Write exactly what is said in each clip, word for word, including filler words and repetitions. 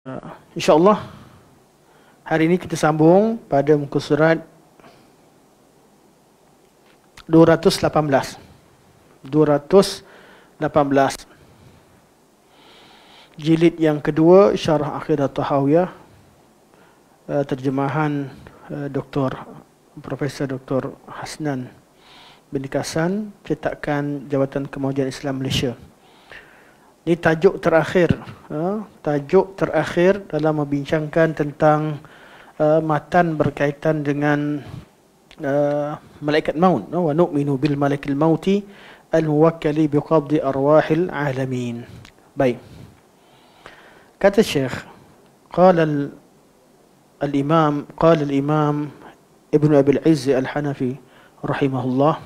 InsyaAllah hari ini kita sambung pada muka surat dua ratus lapan belas. dua ratus lapan belas. Jilid yang kedua, Syarah Aqidah Tahawiyah, terjemahan Doktor Profesor Doktor Hasnan binti Hasan, cetakan Jabatan Kemajuan Islam Malaysia. Ini tajuk terakhir, uh, tajuk terakhir dalam membincangkan tentang uh, matan berkaitan dengan uh, malaikat maut. Wa nu'minu bil malaikil mauti al-muwakkali biqabdi arwahil alamin. Baik. Kata Syekh, qala al-imam, qala al-imam Ibn Abi al-Izz al-Hanafi rahimahullah,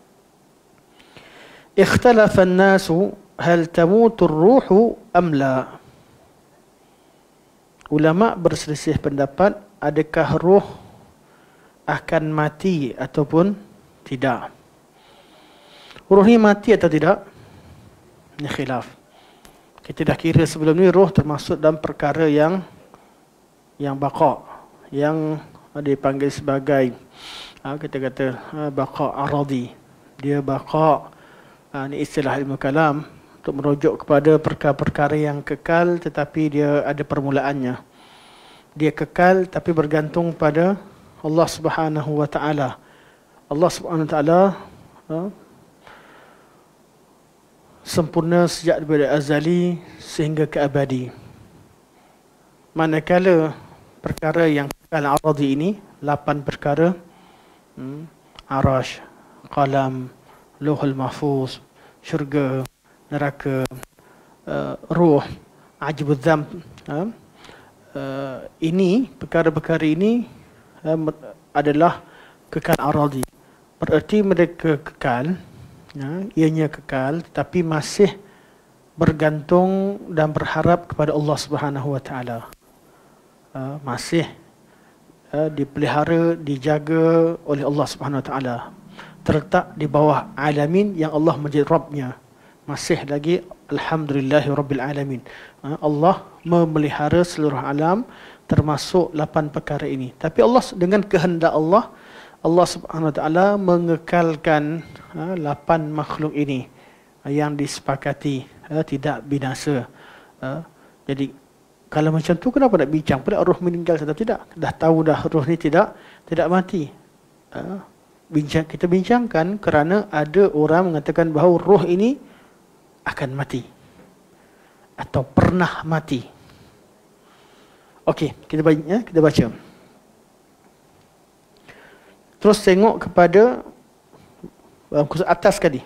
ikhtalafa an-nasu hal tamutur ruhu am la. Ulama berselisih pendapat, adakah ruh akan mati ataupun tidak. Ruh ni mati atau tidak? Ini khilaf. Kita dah kira sebelum ni ruh termasuk dalam perkara yang yang baqa, yang dipanggil sebagai kita kata baqa aradi. Dia baqa, ini istilah ilmu kalam untuk merujuk kepada perkara-perkara yang kekal tetapi dia ada permulaannya. Dia kekal tapi bergantung pada Allah Subhanahu wa taala. Allah Subhanahu wa taala ha, sempurna sejak daripada azali sehingga ke abadi. Manakala perkara yang kekal aradi ini, lapan perkara, hmm, arash, qalam, lauhul mahfuz, syurga, neraka, uh, ruh, ajibul dzam, uh, uh, ini perkara-perkara ini uh, adalah kekal aradi. Bererti mereka kekal, ya, ianya kekal tetapi masih bergantung dan berharap kepada Allah Subhanahu wa taala. Uh, masih uh, dipelihara, dijaga oleh Allah Subhanahu wa taala. Terletak di bawah alamin yang Allah menjadi Rabbnya. Masih lagi alhamdulillahi rabbil alamin. Allah memelihara seluruh alam termasuk lapan perkara ini. Tapi Allah dengan kehendak Allah, Allah Subhanahu wa taala mengekalkan ha, lapan makhluk ini yang disepakati ha, tidak binasa. Ha, jadi kalau macam tu kenapa nak bincang pula roh meninggal atau tidak? Dah tahu dah roh ni tidak tidak mati. Ha, bincang kita bincangkan kerana ada orang mengatakan bahawa roh ini akan mati atau pernah mati. Okey, kita baca, ya, kita baca. Terus tengok kepada kursus atas tadi.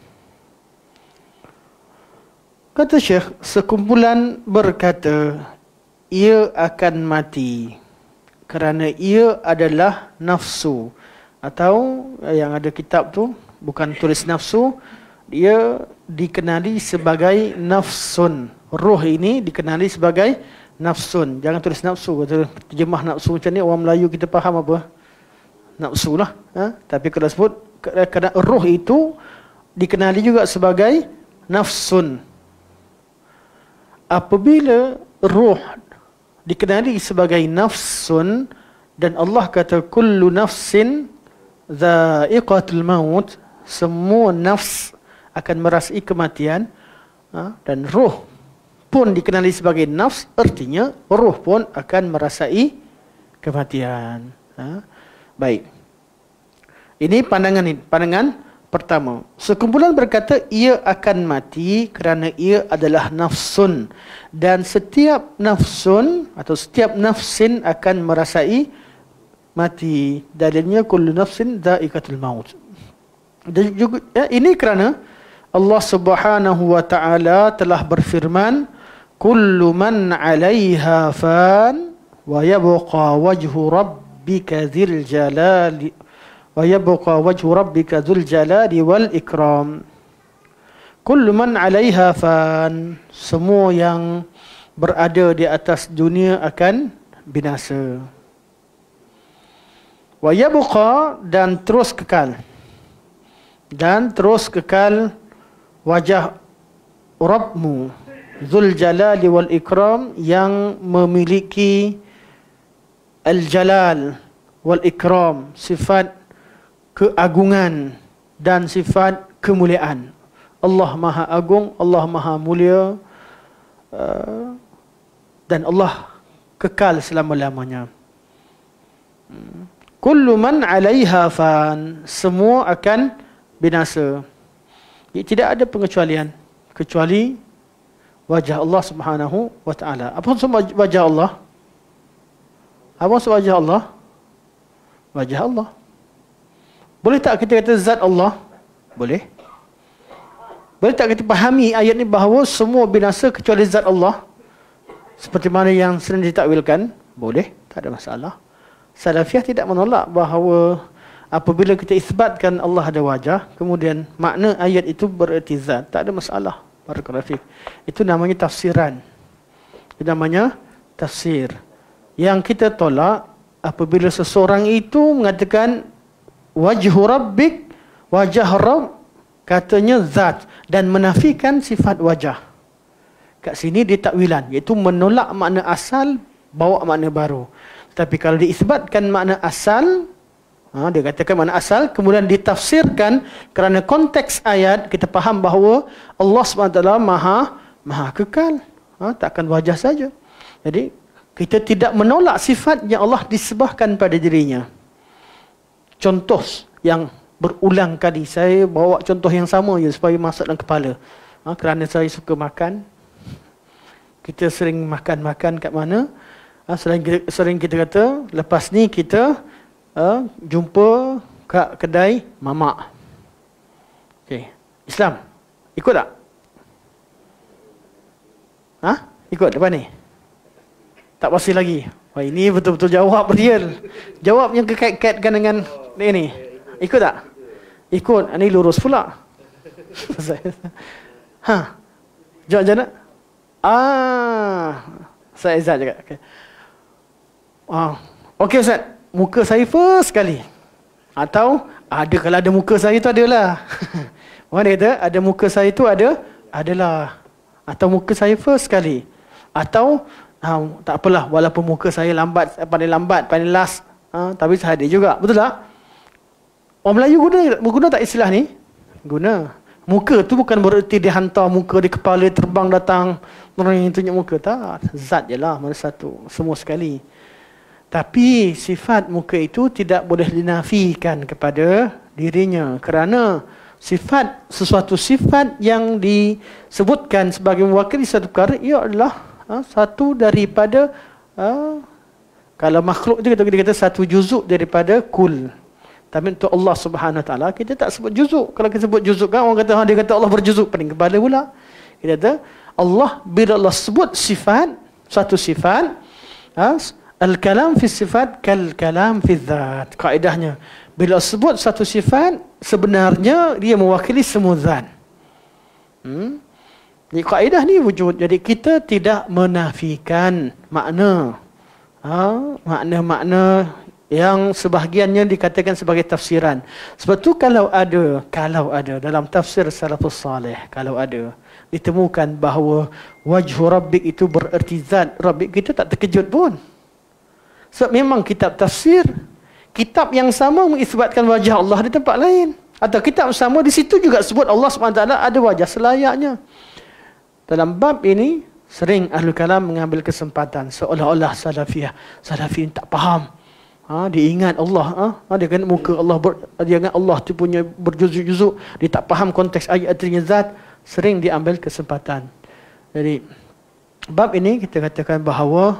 Kata Syekh, sekumpulan berkata ia akan mati kerana ia adalah nafsu, atau yang ada kitab tu bukan tulis nafsu, dia dikenali sebagai nafsun. Roh ini dikenali sebagai nafsun. Jangan tulis nafsu. Kata terjemah nafsu macam ni, orang Melayu kita faham apa? Nafsu lah. Ha? Tapi kalau sebut, kerana roh itu dikenali juga sebagai nafsun. Apabila roh dikenali sebagai nafsun dan Allah kata kullu nafsin dha'iqatul maut, semua nafs akan merasai kematian, ha? Dan roh pun dikenali sebagai nafs, artinya roh pun akan merasai kematian. Ha? Baik. Ini pandangan ini, pandangan pertama. Sekumpulan berkata ia akan mati kerana ia adalah nafsun, dan setiap nafsun atau setiap nafsin akan merasai mati. Dalilnya kullu nafsin dha'iqatul maut. Dan juga ya, ini kerana Allah Subhanahu wa taala telah berfirman, kullu man 'alaiha fan wa yabqa wajhu rabbika dzil jalali wa yabqa wajhu rabbika dzul jalali wal ikram. Kullu man 'alaiha fan, semua yang berada di atas dunia akan binasa. Wa yabqa, dan terus kekal. Dan terus kekal wajah Rabbmu, Dzul Jalali wal Ikram, yang memiliki Al-Jalal wal Ikram, sifat keagungan dan sifat kemuliaan. Allah Maha Agung, Allah Maha Mulia, uh, dan Allah kekal selama-lamanya. Kullu man 'alaiha fan, semua akan binasa. Tidak ada pengecualian kecuali wajah Allah Subhanahu wa taala. Apa maksud wajah Allah? Apa maksud wajah Allah? Wajah Allah. Boleh tak kita kata zat Allah? Boleh. Boleh tak kita fahami ayat ni bahawa semua binasa kecuali zat Allah? Seperti mana yang sering ditakwilkan? Boleh, tak ada masalah. Salafiyah tidak menolak bahawa apabila kita isbatkan Allah ada wajah, kemudian makna ayat itu bererti zat, tak ada masalah. Barakallahu fiik. Itu namanya tafsiran. Itu namanya tafsir. Yang kita tolak apabila seseorang itu mengatakan wajhu rabbik, wajah Rabb, katanya zat, dan menafikan sifat wajah. Kat sini dia takwilan, iaitu menolak makna asal, bawa makna baru. Tapi kalau diisbatkan makna asal, ha, dia katakan makna asal, kemudian ditafsirkan kerana konteks ayat, kita faham bahawa Allah subhanahu wa taala maha, maha kekal. Ha, takkan wajah saja. Jadi, kita tidak menolak sifat yang Allah disebahkan pada dirinya. Contoh yang berulang kali, saya bawa contoh yang sama je supaya masuk dalam kepala. Ha, kerana saya suka makan. Kita sering makan-makan kat mana? Ha, sering, sering kita kata, lepas ni kita ha, jumpa kat kedai mamak. Okey, Islam. Ikut tak? Ha? Ikut depan ni? Tak pasti lagi. Wah, ini betul-betul jawab real. Jawab yang kekait-kaitkan dengan ni. Ikut tak? Ikut. Ini lurus pula. Ha. Jawab macam mana? Ah, saya Izzat juga. Okey. Ah, okey Ustaz. Muka saya first sekali. Atau ada, kalau ada muka saya tu adalah. Mana kata ada muka saya tu ada adalah. Atau muka saya first sekali. Atau ha, tak apalah, walaupun muka saya lambat, paling lambat, paling last, ha, tapi saya ada juga. Betul tak? Orang Melayu guna guna tak istilah ni? Guna. Muka tu bukan bererti dia hantar muka di kepala terbang datang orang yang tunjuk muka. Tak. Zat je lah, mana satu. Semua sekali. Tapi sifat muka itu tidak boleh dinafikan kepada dirinya. Kerana sifat, sesuatu sifat yang disebutkan sebagai mewakili satu perkara, ia adalah ha, satu daripada ha, kalau makhluk itu kita kata satu juzuk daripada kul. Tapi untuk Allah Subhanahu Wa Taala kita tak sebut juzuk. Kalau kita sebut juzuk kan orang kata ha, dia kata Allah berjuzuk, pening kepala pula. Kita kata Allah, bila Allah sebut sifat, satu sifat, ha, al-kalam fi sifat kal kalam fi dzat. Kaedahnya bila sebut satu sifat, sebenarnya dia mewakili semua zat. Hmm? Jadi kaedah ni wujud. Jadi kita tidak menafikan makna. Ha, makna-makna yang sebahagiannya dikatakan sebagai tafsiran. Sebab tu kalau ada, kalau ada dalam tafsir salafus salih, kalau ada ditemukan bahawa wajhu rabbik itu bererti zat rabbik, kita tak terkejut pun. Sebab memang kitab tafsir, kitab yang sama mengisbatkan wajah Allah di tempat lain. Atau kitab sama di situ juga sebut Allah subhanahu wa taala ada wajah selayaknya. Dalam bab ini, sering Ahlul Kalam mengambil kesempatan seolah-olah salafiyah. Salafiyin tak faham. Ha, dia ingat Allah. Ha, dia ingat muka Allah. Ber, dia ingat Allah tu punya berjuzuk-juzuk. Dia tak faham konteks ayat artinya zat. Sering diambil kesempatan. Jadi, bab ini kita katakan bahawa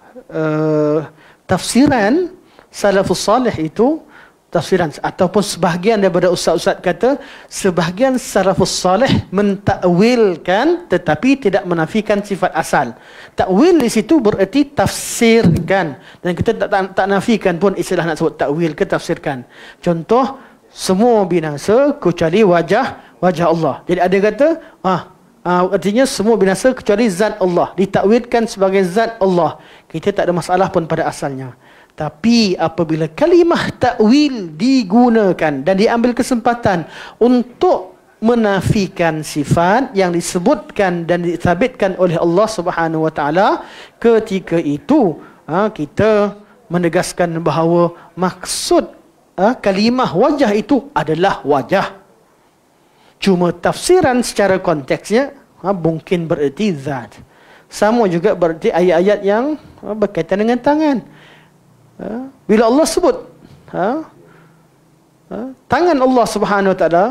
uh, tafsiran salafus salih itu, tafsiran ataupun sebahagian daripada ustaz-ustaz kata sebahagian salafus salih mentakwilkan tetapi tidak menafikan sifat asal. Takwil di situ bererti tafsirkan, dan kita tak, tak, tak nafikan pun istilah nak sebut takwil ke tafsirkan. Contoh, semua binasa kecuali wajah wajah Allah. Jadi ada kata ah ah artinya semua binasa kecuali zat Allah, ditakwilkan sebagai zat Allah. Kita tak ada masalah pun pada asalnya. Tapi apabila kalimah takwil digunakan dan diambil kesempatan untuk menafikan sifat yang disebutkan dan disabitkan oleh Allah Subhanahu wa taala, ketika itu ha, kita menegaskan bahawa maksud ha, kalimah wajah itu adalah wajah. Cuma tafsiran secara konteksnya ha, mungkin bererti zat. Sama juga bererti ayat-ayat yang ha, berkaitan dengan tangan. Ha, bila Allah sebut ha, ha, tangan Allah Subhanahu wa taala,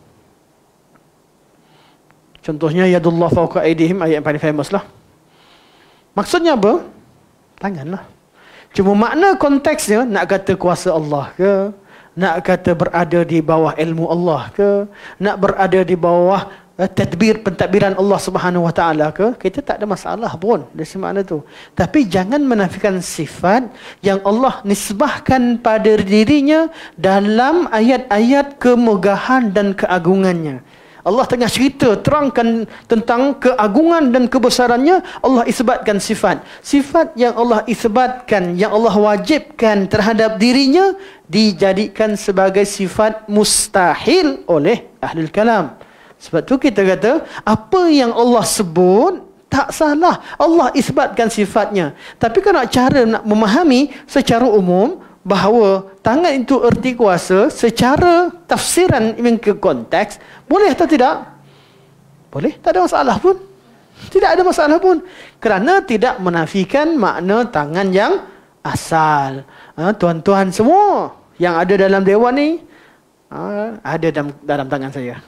contohnya yadullah fawqa aydihim, ayat yang paling famous lah. Maksudnya apa? Tangan lah. Cuma makna konteksnya nak kata kuasa Allah ke, nak kata berada di bawah ilmu Allah ke, nak berada di bawah eh, tadbir pentadbiran Allah Subhanahu wa taala ke, kita tak ada masalah pun dari makna tu. Tapi jangan menafikan sifat yang Allah nisbahkan pada dirinya dalam ayat-ayat kemegahan dan keagungannya. Allah tengah cerita, terangkan tentang keagungan dan kebesarannya, Allah isbatkan sifat. Sifat yang Allah isbatkan, yang Allah wajibkan terhadap dirinya, dijadikan sebagai sifat mustahil oleh Ahlul Kalam. Sebab tu kita kata, apa yang Allah sebut, tak salah. Allah isbatkan sifatnya. Tapi kalau cara nak memahami secara umum, bahawa tangan itu erti kuasa secara tafsiran ke konteks, boleh atau tidak? Boleh, tak ada masalah pun. Tidak ada masalah pun. Kerana tidak menafikan makna tangan yang asal. Ha, tuan-tuan semua yang ada dalam dewan ni, ha, ada dalam, dalam tangan saya.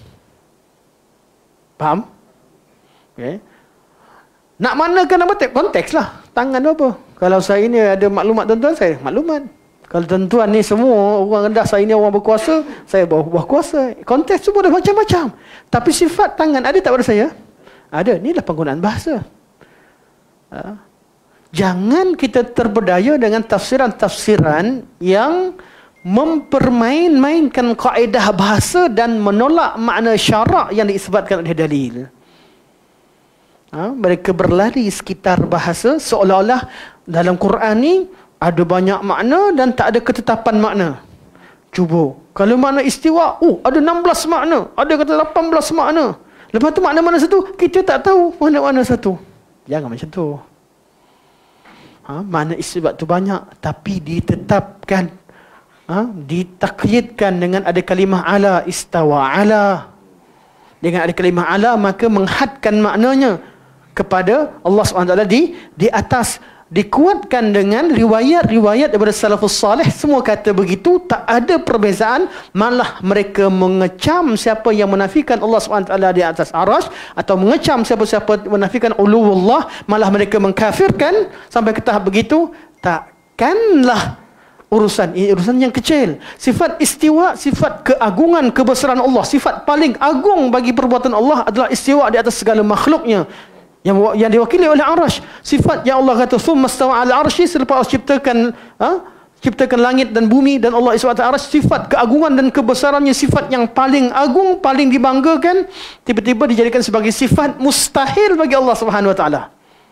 Faham? Okay. Nak manakan apa? Konteks lah. Tangan apa? Kalau saya ni ada maklumat tuan-tuan, saya maklumat. Kalau tuan-tuan ni semua orang rendah, saya ni orang berkuasa, saya bawah, bawah kuasa. Konteks semua dah macam-macam. Tapi sifat tangan ada tak pada saya? Ada. Inilah penggunaan bahasa. Ha? Jangan kita terberdaya dengan tafsiran-tafsiran yang mempermain-mainkan kaedah bahasa dan menolak makna syarak yang disebutkan oleh dalil. Ha? Mereka berlari sekitar bahasa seolah-olah dalam Quran ni ada banyak makna dan tak ada ketetapan makna. Cuba. Kalau makna istiwa, oh ada enam belas makna. Ada kata lapan belas makna. Lepas tu makna mana satu? Kita tak tahu mana-mana satu. Jangan macam tu. Ha? Makna istiwa tu banyak. Tapi ditetapkan. Ha? Ditakyidkan dengan ada kalimah ala, istawa ala. Dengan ada kalimah ala, maka menghadkan maknanya kepada Allah subhanahu wa taala di di atas, dikuatkan dengan riwayat-riwayat daripada salafus salih. Semua kata begitu, tak ada perbezaan. Malah mereka mengecam siapa yang menafikan Allah subhanahu wa taala di atas arasy, atau mengecam siapa-siapa menafikan uluwullah. Malah mereka mengkafirkan sampai ke tahap begitu. Takkanlah urusan ini urusan yang kecil. Sifat istiwa, sifat keagungan, kebesaran Allah. Sifat paling agung bagi perbuatan Allah adalah istiwa di atas segala makhluknya, yang yang diwakili oleh arasy. Sifat yang Allah kata thumma stawa ala arsy, selepas Allah ciptakan ha, ciptakan langit dan bumi dan Allah istiwa atas arsy. Sifat keagungan dan kebesarannya, sifat yang paling agung, paling dibanggakan, tiba-tiba dijadikan sebagai sifat mustahil bagi Allah Subhanahu wa taala.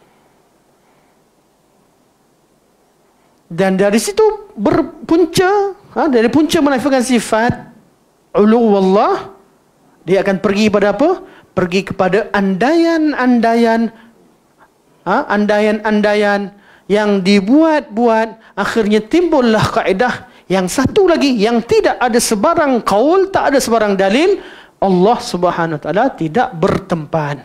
Dan dari situ berpunca, ha, dari punca menafikan sifat uluwullah, dia akan pergi pada apa? Pergi kepada andaian-andaian, ha, andaian-andaian yang dibuat-buat. Akhirnya timbullah kaedah yang satu lagi, yang tidak ada sebarang qaul, tak ada sebarang dalil. Allah Subhanahu wa taala tidak bertempat.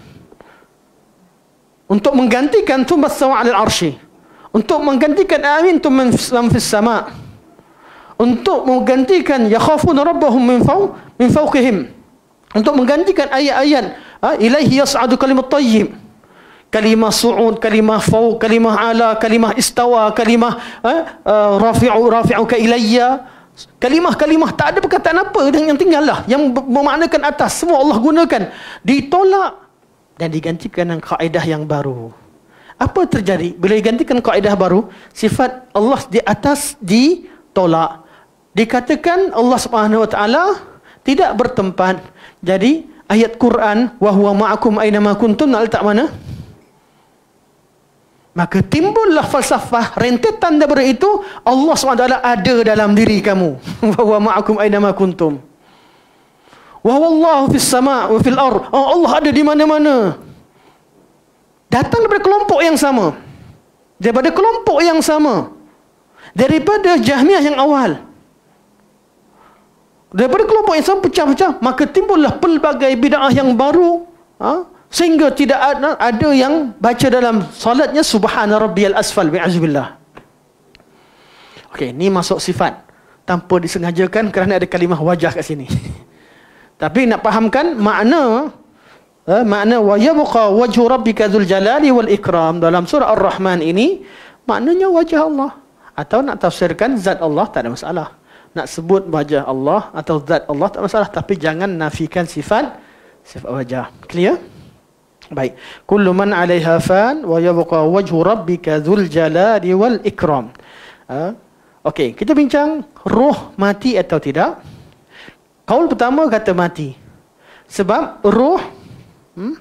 Untuk menggantikan tsumma stawa 'alal arsy, untuk menggantikan amin tu man fis sama', untuk menggantikan yakhafuna rabbahum min faw min fawqihim, untuk menggantikan ayat-ayat ha, ilaihi yas'adu kalimat tayyib, kalimah su'ud, kalimah fawq, kalimah ala, kalimah istawa, kalimah ha, uh, rafi'u rafi'uka ilayya. Kalimah-kalimah tak ada perkataan apa yang tinggal lah, yang memaknakan atas, semua Allah gunakan. Ditolak dan digantikan dengan kaedah yang baru. Apa terjadi bila digantikan kaedah baru? Sifat Allah di atas ditolak. Dikatakan Allah Subhanahu wa taala tidak bertempat. Jadi ayat Quran wa huwa ma'akum aina ma kuntum, nak letak mana? Maka timbullah falsafah rentetan daripada itu. Allah subhanahu wa taala ada dalam diri kamu. Wa huwa ma'akum aina ma kuntum. Wa wallahu fis sama' wa fil ard. Oh, Allah ada di mana-mana. Datang daripada kelompok yang sama. Daripada kelompok yang sama. Daripada Jahmiyah yang awal. Daripada kelompok yang sama pecah-pecah, maka timbullah pelbagai bid'ah yang baru, ha? Sehingga tidak ada, ada yang baca dalam solatnya subhana rabbiyal asfal bi'azubillah. Okey, ni masuk sifat tanpa disengajakan kerana ada kalimah wajah kat sini. Tapi nak fahamkan makna, eh, makna wa yabqa wajhu rabbika dzul jalali wal ikram dalam surah Ar-Rahman ini, maknanya wajah Allah. Atau nak tafsirkan zat Allah, tak ada masalah. Nak sebut wajah Allah atau zat Allah tak masalah, tapi jangan nafikan sifat sifat wajah. Clear? Baik. Kullu man 'alaiha fan wa yabqa wajhu rabbika dzul jalali wal ikram. Uh, Okey, kita bincang roh mati atau tidak. Kaul pertama kata mati. Sebab roh hmm,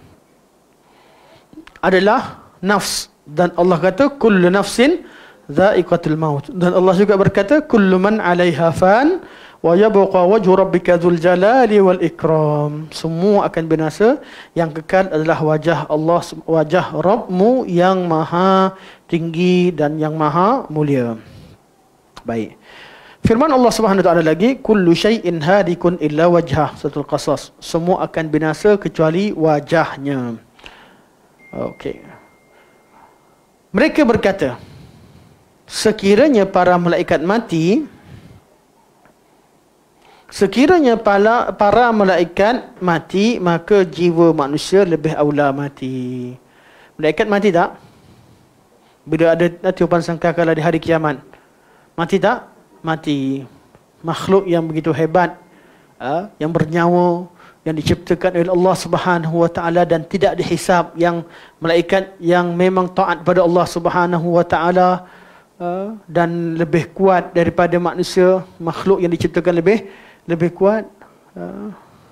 adalah nafs, dan Allah kata kullu nafsin dha'iqatul maut, dan Allah juga berkata kullu man 'alaiha fan wa yabqa wajhu rabbika dzul jalali wal ikram. Semua akan binasa, yang kekal adalah wajah Allah, wajah Rabbmu yang maha tinggi dan yang maha mulia. Baik. Firman Allah Subhanahu wa taala lagi, kullu syai'in hadikun illa wajhah, suratul Qasas. Semua akan binasa kecuali wajahnya. Okey. Mereka berkata, sekiranya para malaikat mati, sekiranya para, para malaikat mati, maka jiwa manusia lebih aula mati. Malaikat mati tak? Bila ada tiupan sangkakala di hari kiamat, mati tak? Mati. Makhluk yang begitu hebat, uh, yang bernyawa, yang diciptakan oleh Allah Subhanahu wa taala dan tidak dihisap, yang malaikat yang memang taat pada Allah Subhanahu wa taala, uh, dan lebih kuat daripada manusia, makhluk yang diciptakan lebih lebih kuat, uh,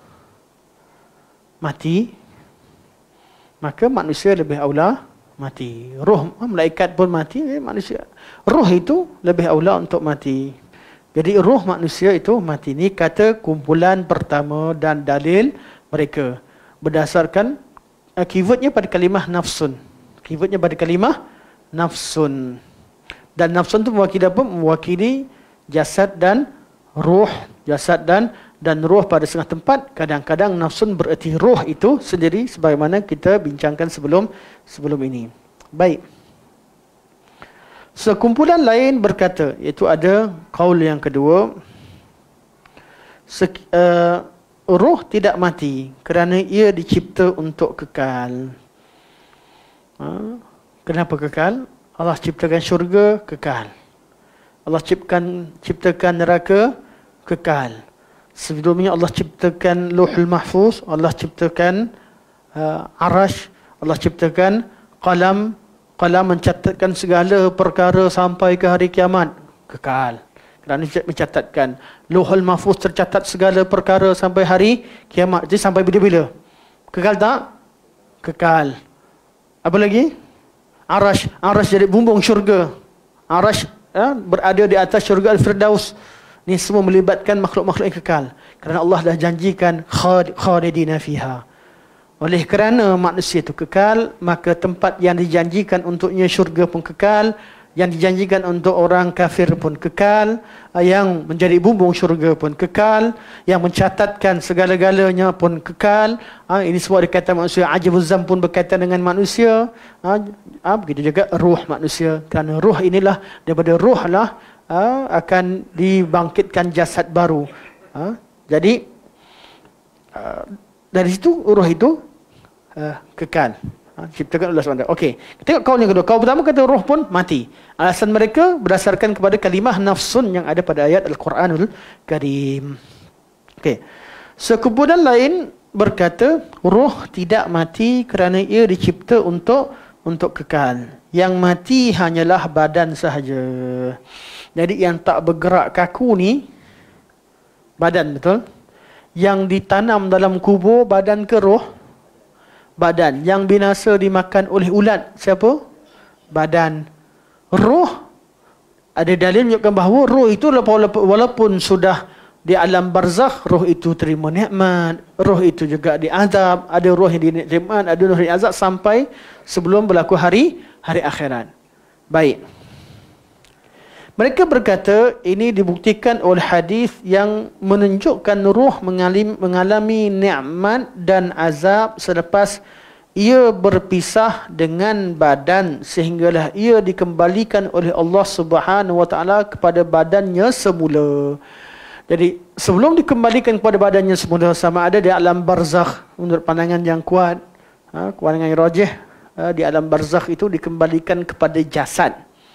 mati, maka manusia lebih aula mati. Roh malaikat pun mati, eh, manusia. Roh itu lebih aula untuk mati. Jadi roh manusia itu mati. Ini kata kumpulan pertama dan dalil mereka. Berdasarkan uh, keywordnya pada kalimah nafsun. Keywordnya pada kalimah nafsun. Dan nafsun itu mewakili apa? Mewakili jasad dan roh. Jasad dan dan roh pada setengah tempat. Kadang-kadang nafsun bererti roh itu sendiri, sebagaimana kita bincangkan sebelum sebelum ini. Baik. Sekumpulan lain berkata, iaitu ada kaul yang kedua, sek, uh, roh tidak mati kerana ia dicipta untuk kekal. Uh, kenapa kekal? Allah ciptakan syurga, kekal. Allah ciptakan ciptakan neraka, kekal. Sebelumnya Allah ciptakan Lauhul Mahfuz, Allah ciptakan uh, Arash, Allah ciptakan qalam, qalam mencatatkan segala perkara sampai ke hari kiamat, kekal. Kerana mencatatkan. Lauhul Mahfuz tercatat segala perkara sampai hari kiamat. Jadi sampai bila-bila? Kekal tak? Kekal. Apa lagi? Arash, Arash jadi bumbung syurga. Arash ya, berada di atas syurga Al-Firdaus. Ini semua melibatkan makhluk-makhluk yang kekal. Kerana Allah dah janjikan khalidina fiha. Oleh kerana manusia itu kekal, maka tempat yang dijanjikan untuknya syurga pun kekal, yang dijanjikan untuk orang kafir pun kekal, yang menjadi bumbung syurga pun kekal, yang mencatatkan segala-galanya pun kekal. Ha, ini semua berkaitan manusia. Ajabuz zam pun berkaitan dengan manusia. Ha, ha, begitu juga ruh manusia. Kerana ruh inilah, daripada ruh lah ha, akan dibangkitkan jasad baru. Ha, jadi uh, dari situ ruh itu uh, kekal. Ha, ciptakan Allah subhanahu wa taala. Okey, tengok kaul yang kedua. Kaul pertama kata roh pun mati. Alasan mereka berdasarkan kepada kalimah nafsun yang ada pada ayat Al-Quranul Karim. Okey. Sekumpulan lain berkata roh tidak mati kerana ia dicipta untuk untuk kekal. Yang mati hanyalah badan sahaja. Jadi yang tak bergerak kaku ni badan, betul? Yang ditanam dalam kubur badan ke roh? Badan. Yang binasa dimakan oleh ulat siapa? Badan. Roh, ada dalil menunjukkan bahawa roh itu walaupun sudah di alam barzakh roh itu terima nikmat, roh itu juga diazab, ada roh yang dinikmat, ada roh yang diazab sampai sebelum berlaku hari hari akhirat. Baik. Mereka berkata ini dibuktikan oleh hadis yang menunjukkan roh mengalami, mengalami nikmat dan azab selepas ia berpisah dengan badan sehinggalah ia dikembalikan oleh Allah Subhanahu wa taala kepada badannya semula. Jadi sebelum dikembalikan kepada badannya semula, sama ada di alam barzakh, menurut pandangan yang kuat, ha, pandangan yang rajih, ha, di alam barzakh itu dikembalikan kepada jasad.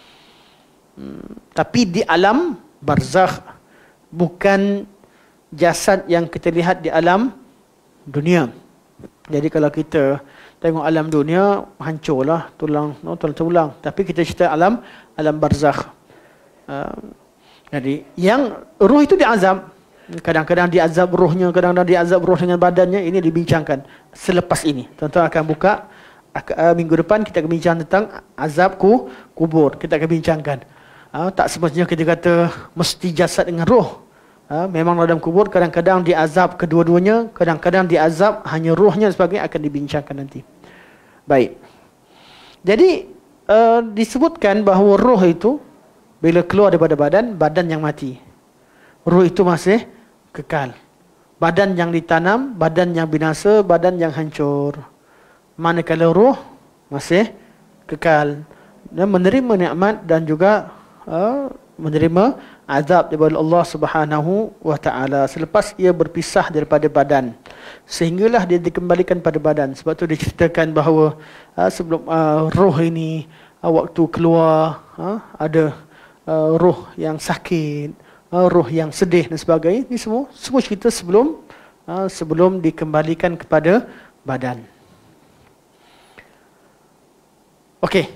Hmm, tapi di alam barzakh, bukan jasad yang kita lihat di alam dunia. Jadi kalau kita tengok alam dunia, hancurlah tulang, no, tulang-tulang. Tapi kita cerita alam alam barzakh. Uh, jadi yang roh itu diazab. Kadang-kadang diazab rohnya, kadang-kadang diazab roh dengan badannya. Ini dibincangkan selepas ini. Tuan-tuan akan buka uh, minggu depan kita akan bincang tentang azab ku, kubur. Kita akan bincangkan. Uh, tak semestinya kita kata mesti jasad dengan roh. Ha, memang dalam kubur kadang-kadang diazab kedua-duanya, kadang-kadang diazab hanya rohnya dan sebagainya, akan dibincangkan nanti. Baik. Jadi uh, disebutkan bahawa roh itu bila keluar daripada badan, badan yang mati. Roh itu masih kekal. Badan yang ditanam, badan yang binasa, badan yang hancur. Manakala roh masih kekal dan menerima nikmat dan juga uh, menerima azab daripada Allah Subhanahu wa taala selepas ia berpisah daripada badan, sehinggalah dia dikembalikan pada badan. Sebab tu diceritakan bahawa uh, sebelum uh, roh ini uh, waktu keluar uh, ada uh, roh yang sakit, uh, roh yang sedih dan sebagainya. Ini semua semua cerita sebelum uh, sebelum dikembalikan kepada badan. Okey.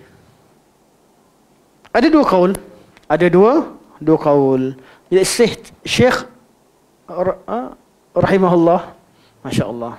Ada dua kaul. Ada dua dua kaul. Jadi Syekh Syekh rahimahullah, masya-Allah.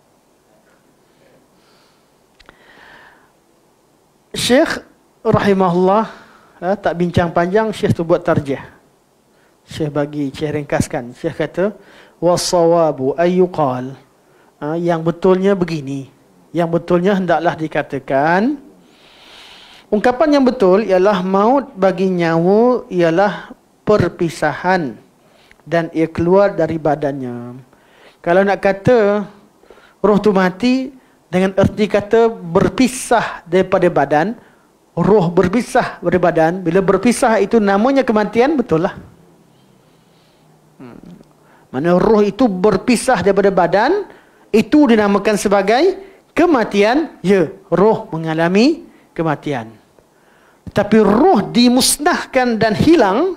Syekh rahimahullah tak bincang panjang, Syekh tu buat tarjih. Syekh bagi, Syekh ringkaskan. Syekh kata wasawabu ayyuqal, yang betulnya begini. Yang betulnya hendaklah dikatakan, ungkapan yang betul ialah maut bagi nyawa ialah perpisahan dan ia keluar dari badannya. Kalau nak kata roh tu mati dengan erti kata berpisah daripada badan, roh berpisah dari badan, bila berpisah itu namanya kematian, betul lah. Hmm. Mana roh itu berpisah daripada badan, itu dinamakan sebagai kematian. Ya, roh mengalami kematian. Tapi roh dimusnahkan dan hilang,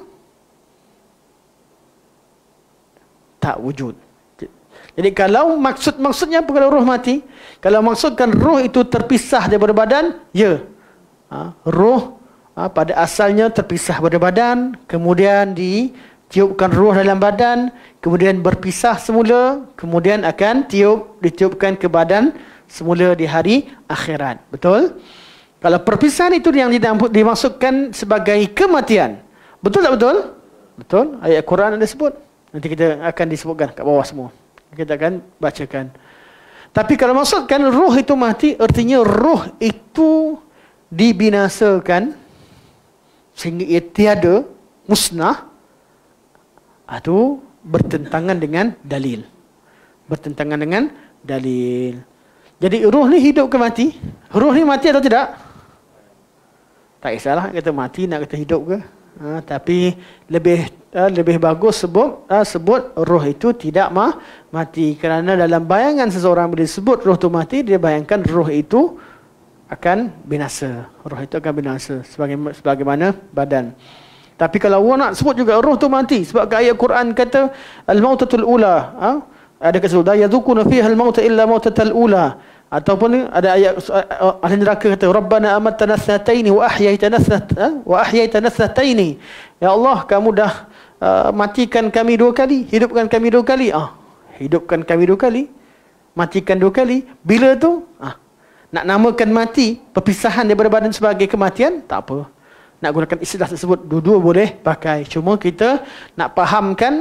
tak wujud. Jadi kalau maksud-maksudnya apa kalau roh mati? Kalau maksudkan roh itu terpisah daripada badan, ya. Ha, roh ha, pada asalnya terpisah daripada badan, kemudian ditiupkan roh dalam badan, kemudian berpisah semula, kemudian akan tiup ditiupkan ke badan semula di hari akhirat. Betul? Kalau perpisahan itu yang dimaksudkan sebagai kematian. Betul tak betul? Betul. Ayat Quran ada sebut. Nanti kita akan disebutkan kat bawah semua. Kita akan bacakan. Tapi kalau maksudkan roh itu mati, artinya roh itu dibinasakan sehingga ia tiada, musnah. Itu bertentangan dengan dalil. Bertentangan dengan dalil. Jadi roh ni hidup ke mati? Roh ni mati atau tidak? Tak kisahlah kata mati nak kata hidup ke. Ha, tapi lebih uh, lebih bagus sebut uh, sebut roh itu tidak mah mati, kerana dalam bayangan seseorang bila disebut roh itu mati, dia bayangkan roh itu akan binasa. Roh itu akan binasa sebagaimana, sebagaimana badan. Tapi kalau orang nak sebut juga roh itu mati, sebab ayat Quran kata al-mautatul ula, ha? Ada kata la yadhukuna fiha al-mauta illa mautatal ula. Ataupun ada ayat ahli neraka kata Rabbana amatna thnataini wa ahyaitana wa ahyaitana thnataini. Ya Allah, kamu dah uh, matikan kami dua kali, hidupkan kami dua kali. Ah, hidupkan kami dua kali, matikan dua kali. Bila tu? Ah, nak namakan mati perpisahan daripada badan sebagai kematian, tak apa. Nak gunakan istilah tersebut, dua-dua boleh pakai. Cuma kita nak fahamkan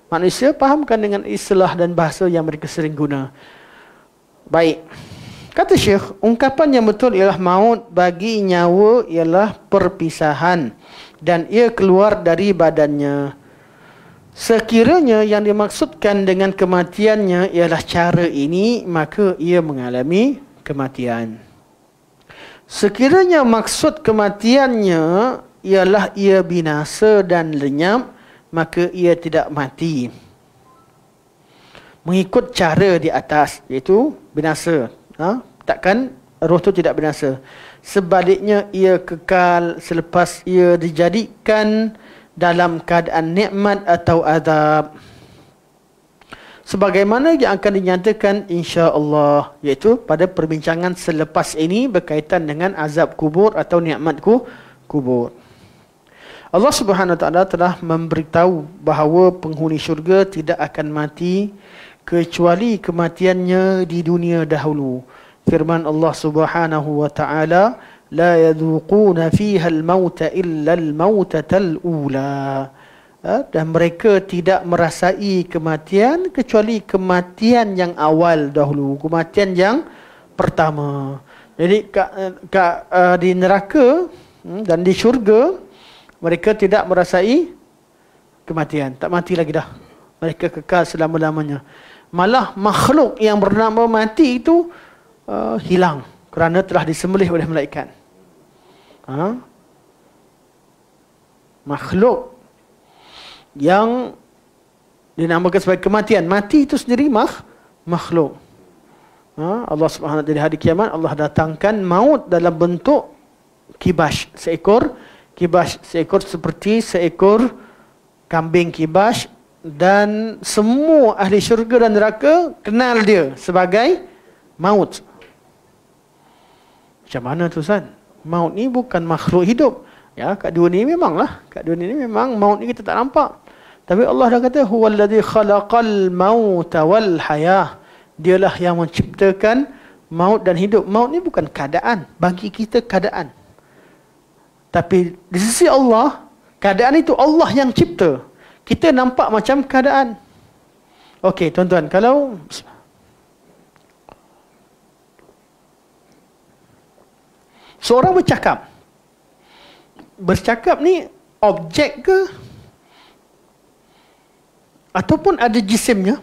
manusia fahamkan dengan istilah dan bahasa yang mereka sering guna. Baik. Kata Syekh, ungkapan yang betul ialah maut bagi nyawa ialah perpisahan dan ia keluar dari badannya. Sekiranya yang dimaksudkan dengan kematiannya ialah cara ini, maka ia mengalami kematian. Sekiranya maksud kematiannya ialah ia binasa dan lenyap, maka ia tidak mati mengikut cara di atas, iaitu binasa. Ha? Takkan roh itu tidak binasa. Sebaliknya ia kekal selepas ia dijadikan dalam keadaan nikmat atau azab, sebagaimana yang akan dinyatakan insya-Allah, iaitu pada perbincangan selepas ini berkaitan dengan azab kubur atau nikmat kubur. Allah Subhanahu Wa Taala telah memberitahu bahawa penghuni syurga tidak akan mati kecuali kematiannya di dunia dahulu. Firman Allah Subhanahu Wa Taala, la yadhuquna fiha al-mauta illa al-mautatal ula. Dan mereka tidak merasai kematian kecuali kematian yang awal dahulu, kematian yang pertama. Jadi kat, uh, di neraka dan di syurga mereka tidak merasai kematian. Tak mati lagi dah. Mereka kekal selama-lamanya. Malah makhluk yang bernama mati itu uh, hilang kerana telah disembelih oleh malaikat. Ha? Makhluk yang dinamakan sebagai kematian. Mati itu sendiri mak, makhluk. Ha? Allah Subhanahu Wa Taala, di hari kiamat Allah datangkan maut dalam bentuk kibash, seekor kibas, seekor seperti seekor kambing kibas, dan semua ahli syurga dan neraka kenal dia sebagai maut. Macam mana tu Ustaz? Maut ni bukan makhluk hidup. Ya, kat dunia ni memanglah, kat dunia ni memang maut ni kita tak nampak. Tapi Allah dah kata huwallazi khalaqal mauta wal hayah. Dialah yang menciptakan maut dan hidup. Maut ni bukan keadaan, bagi kita keadaan. Tapi di sisi Allah, keadaan itu Allah yang cipta. Kita nampak macam keadaan. Okey, tuan-tuan, kalau seorang bercakap, bercakap ni objek ke? Ataupun ada jisimnya?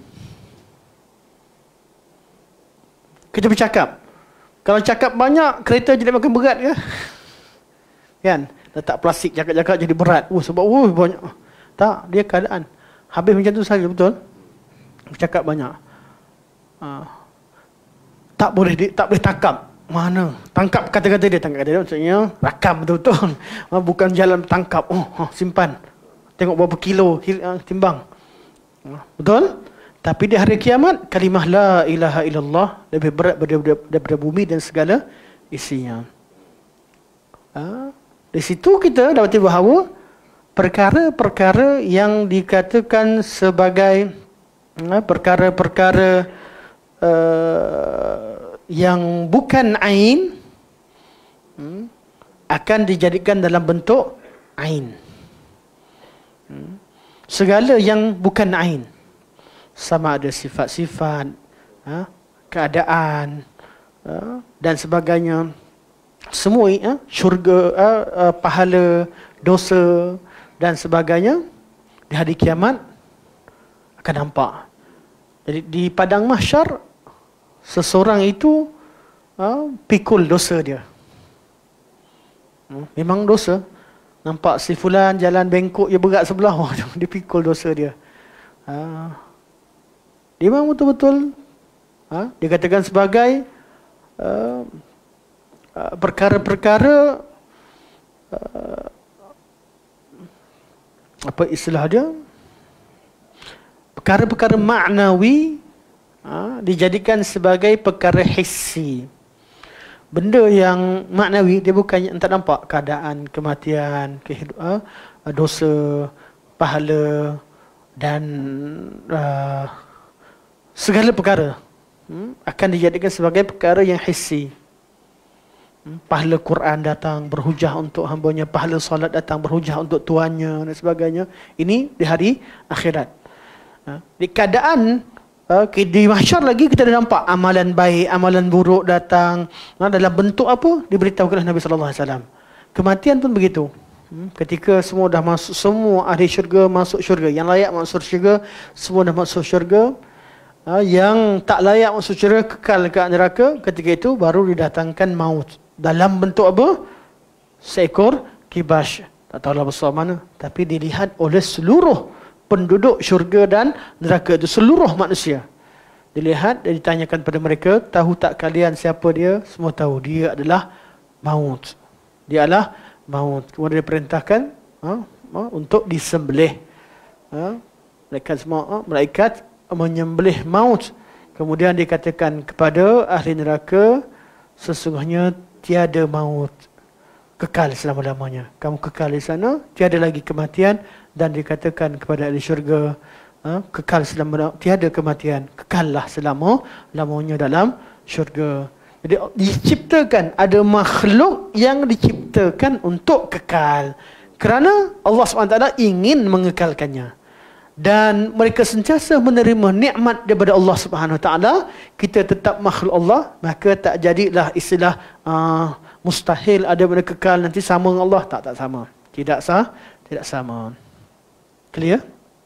Kita bercakap. Kalau cakap banyak, kereta jadi makin berat ke? Kan? Letak plastik cakap-cakap jadi berat. Oh, sebab oh, banyak. Tak, dia keadaan. Habis macam tu saja, betul? Bercakap banyak. Ha. Tak boleh tak boleh tangkap. Mana? Tangkap kata-kata dia, tangkap kata dia maksudnya rakam betul-betul. Ha, bukan jalan tangkap. Oh, ha, simpan. Tengok berapa kilo, kilo timbang. Ha, betul? Tapi di hari kiamat kalimah la ilaha illallah lebih berat daripada, daripada bumi dan segala isinya. Ha? Di situ kita dapati bahawa perkara-perkara yang dikatakan sebagai perkara-perkara uh, yang bukan ain hmm, akan dijadikan dalam bentuk ain. Hmm. Segala yang bukan ain, sama ada sifat-sifat, ha, keadaan, ha, dan sebagainya, semua ha, syurga, ha, ha, pahala, dosa dan sebagainya di hari kiamat akan nampak. Jadi di padang mahsyar seseorang itu ha, pikul dosa dia. Hmm, memang dosa. Nampak si fulan jalan bengkok, dia berat sebelah, oh, dia pikul dosa dia. Ha, dia memang betul-betul ha, dikatakan sebagai uh, uh, perkara-perkara uh, apa istilah dia, perkara-perkara maknawi ha, dijadikan sebagai perkara hissi. Benda yang maknawi dia bukan yang tak nampak, keadaan, kematian, kehidupan, dosa, pahala dan uh, segala perkara hmm, akan dijadikan sebagai perkara yang hissi. Hmm, pahala Quran datang berhujah untuk hambanya, pahala solat datang berhujah untuk tuannya dan sebagainya. Ini di hari akhirat. Ha? Di keadaan uh, di mahsyar lagi kita dah nampak amalan baik, amalan buruk datang. Ha? Dalam bentuk apa? Diberitahu oleh Nabi sallallahu alaihi wasallam. Kematian pun begitu. Hmm? Ketika semua dah masuk, semua ahli syurga masuk syurga. Yang layak masuk syurga, semua dah masuk syurga. Ha? Yang tak layak masuk syurga kekal ke neraka. Ketika itu baru didatangkan maut. Dalam bentuk apa? Seekor kibas. Tak tahulah besar mana. Tapi dilihat oleh seluruh penduduk syurga dan neraka itu. Seluruh manusia. Dilihat dan ditanyakan pada mereka, tahu tak kalian siapa dia? Semua tahu. Dia adalah maut. Dia adalah maut. Kemudian diperintahkan ha, ha, untuk disembelih. Ha, malaikat semua, ha, malaikat menyembelih maut. Kemudian dikatakan kepada ahli neraka, sesungguhnya tiada maut kekal selama-lamanya. Kamu kekal di sana, tiada lagi kematian. Dan dikatakan kepada ahli syurga, ha, kekal selama, tiada kematian, kekallah selama-lamanya dalam syurga. Jadi diciptakan, ada makhluk yang diciptakan untuk kekal. Kerana Allah subhanahu wa taala ingin mengekalkannya. Dan mereka sentiasa menerima nikmat daripada Allah subhanahu wa taala. Kita tetap makhluk Allah, maka tak jadilah istilah uh, mustahil ada benda kekal nanti sama dengan Allah. Tak, tak sama. Tidak sah, tidak sama. Clear?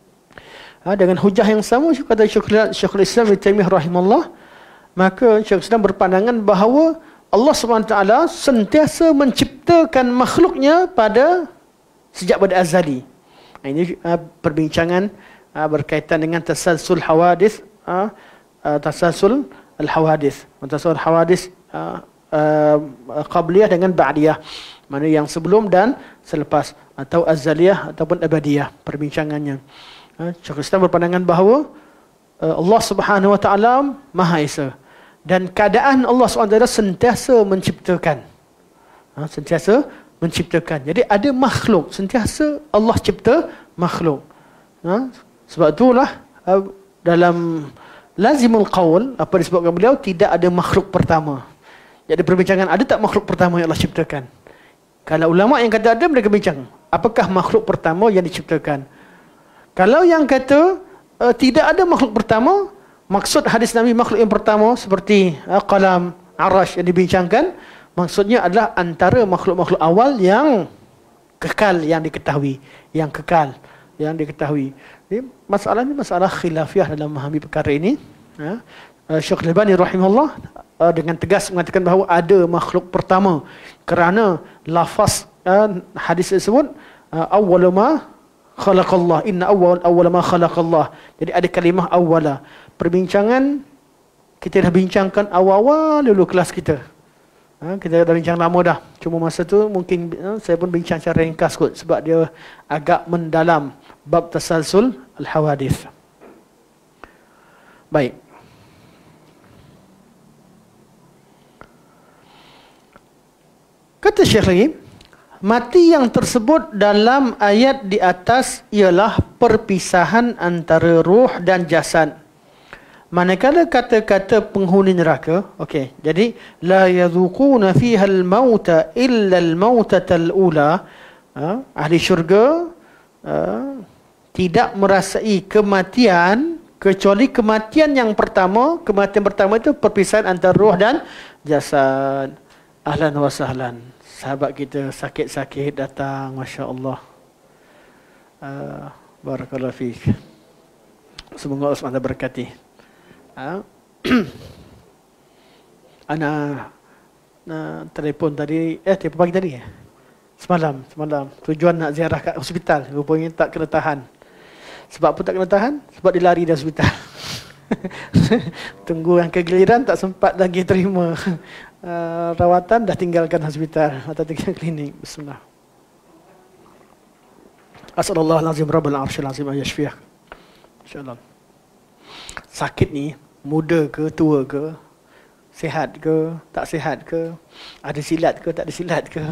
Ha, dengan hujah yang sama, kata Syekhul Islam Ibn Taimiyah rahimahullah, maka Syekhul Islam berpandangan bahawa Allah subhanahu wa taala sentiasa menciptakan makhluknya pada sejak pada azali. Ini uh, perbincangan uh, berkaitan dengan tasalsul hawadis, uh, uh, tasalsul al-hawadis. Tasalsul al-hawadis uh, uh, qabliyah dengan ba'diyah. Mana yang sebelum dan selepas, atau azaliyah ataupun abadiyah perbincangannya. Uh, Syekhul Islam berpandangan bahawa uh, Allah Subhanahu wa taala Maha Esa dan keadaan Allah subhanahu wa taala sentiasa menciptakan. Uh, sentiasa menciptakan. Jadi ada makhluk, sentiasa Allah cipta makhluk. Ha? Sebab itulah uh, dalam lazimul qaul, apa disebutkan beliau, tidak ada makhluk pertama. Jadi perbincangan, ada tak makhluk pertama yang Allah ciptakan? Kalau ulama yang kata ada, mereka bincang, apakah makhluk pertama yang diciptakan? Kalau yang kata uh, tidak ada makhluk pertama, maksud hadis Nabi makhluk yang pertama seperti uh, qalam, arash yang dibincangkan, maksudnya adalah antara makhluk-makhluk awal yang kekal, yang diketahui, yang kekal, yang diketahui. Jadi, masalah ini masalah khilafiyah dalam memahami perkara ini. Ha? Syekh Al-Albani rahimahullah dengan tegas mengatakan bahawa ada makhluk pertama kerana lafaz hadis tersebut, awwal ma khalaqallah, inna awwal awwal ma khalaqallah. Jadi ada kalimah awwala. Perbincangan kita dah bincangkan awal-awal dulu kelas kita. Ha, kita dah bincang lama dah. Cuma masa tu mungkin ha, saya pun bincang secara ringkas kot, sebab dia agak mendalam bab tasalsul al-hawadith. Baik. Kata Syekh lagi, mati yang tersebut dalam ayat di atas ialah perpisahan antara ruh dan jasad. Manakala kata-kata penghuni neraka, okey, jadi la yadhuquna fiha al-mauta illa al-mautatal ula, ha, ahli syurga ha, tidak merasai kematian kecuali kematian yang pertama. Kematian pertama itu perpisahan antara roh dan jasad. Ahlan wa sahlan. Sahabat kita sakit-sakit datang, masya-Allah. Uh, barakallahu fiik. Semoga Allah subhanahu wa taala berkati. Ha? Ana na telefon tadi, eh telefon pagi tadi ya. Semalam, semalam tujuan nak ziarah kat hospital, rupanya tak kena tahan. Sebab apa tak kena tahan? Sebab dia lari dari hospital. Tunggu yang kegiliran, tak sempat lagi terima uh, rawatan, dah tinggalkan hospital atau tinggal klinik. Bismillah. Asallallahu-alazim rabbal arsyil azim ayashfiyah. Insyaallah. Sakit ni muda ke, tua ke, sihat ke, tak sihat ke, ada silat ke, tak ada silat ke.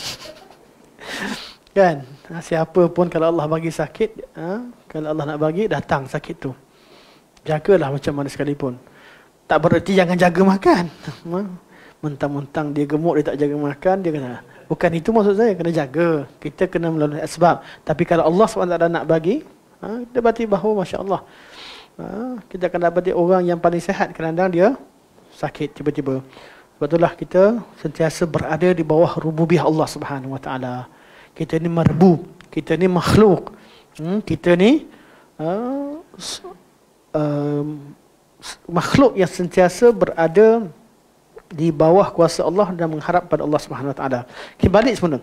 Kan? Siapa pun kalau Allah bagi sakit, ha? Kalau Allah nak bagi, datang sakit tu. Jagalah macam mana sekalipun. Tak bererti jangan jaga makan. Mentang-mentang dia gemuk, dia tak jaga makan, dia kena. Bukan itu maksud saya, kena jaga. Kita kena melalui asbab. Tapi kalau Allah subhanahu wa taala nak bagi, Ha, kita dapati bahawa Masya Allah, ha, kita akan dapati orang yang paling sihat kadang-kadang dia sakit tiba-tiba. Sebab itulah kita sentiasa berada di bawah rububiyah Allah Subhanahu Wa Taala. Kita ni merbub, kita ni makhluk, hmm, kita ni uh, uh, makhluk yang sentiasa berada di bawah kuasa Allah dan mengharap pada Allah Subhanahu Wa Taala. Kita balik semula.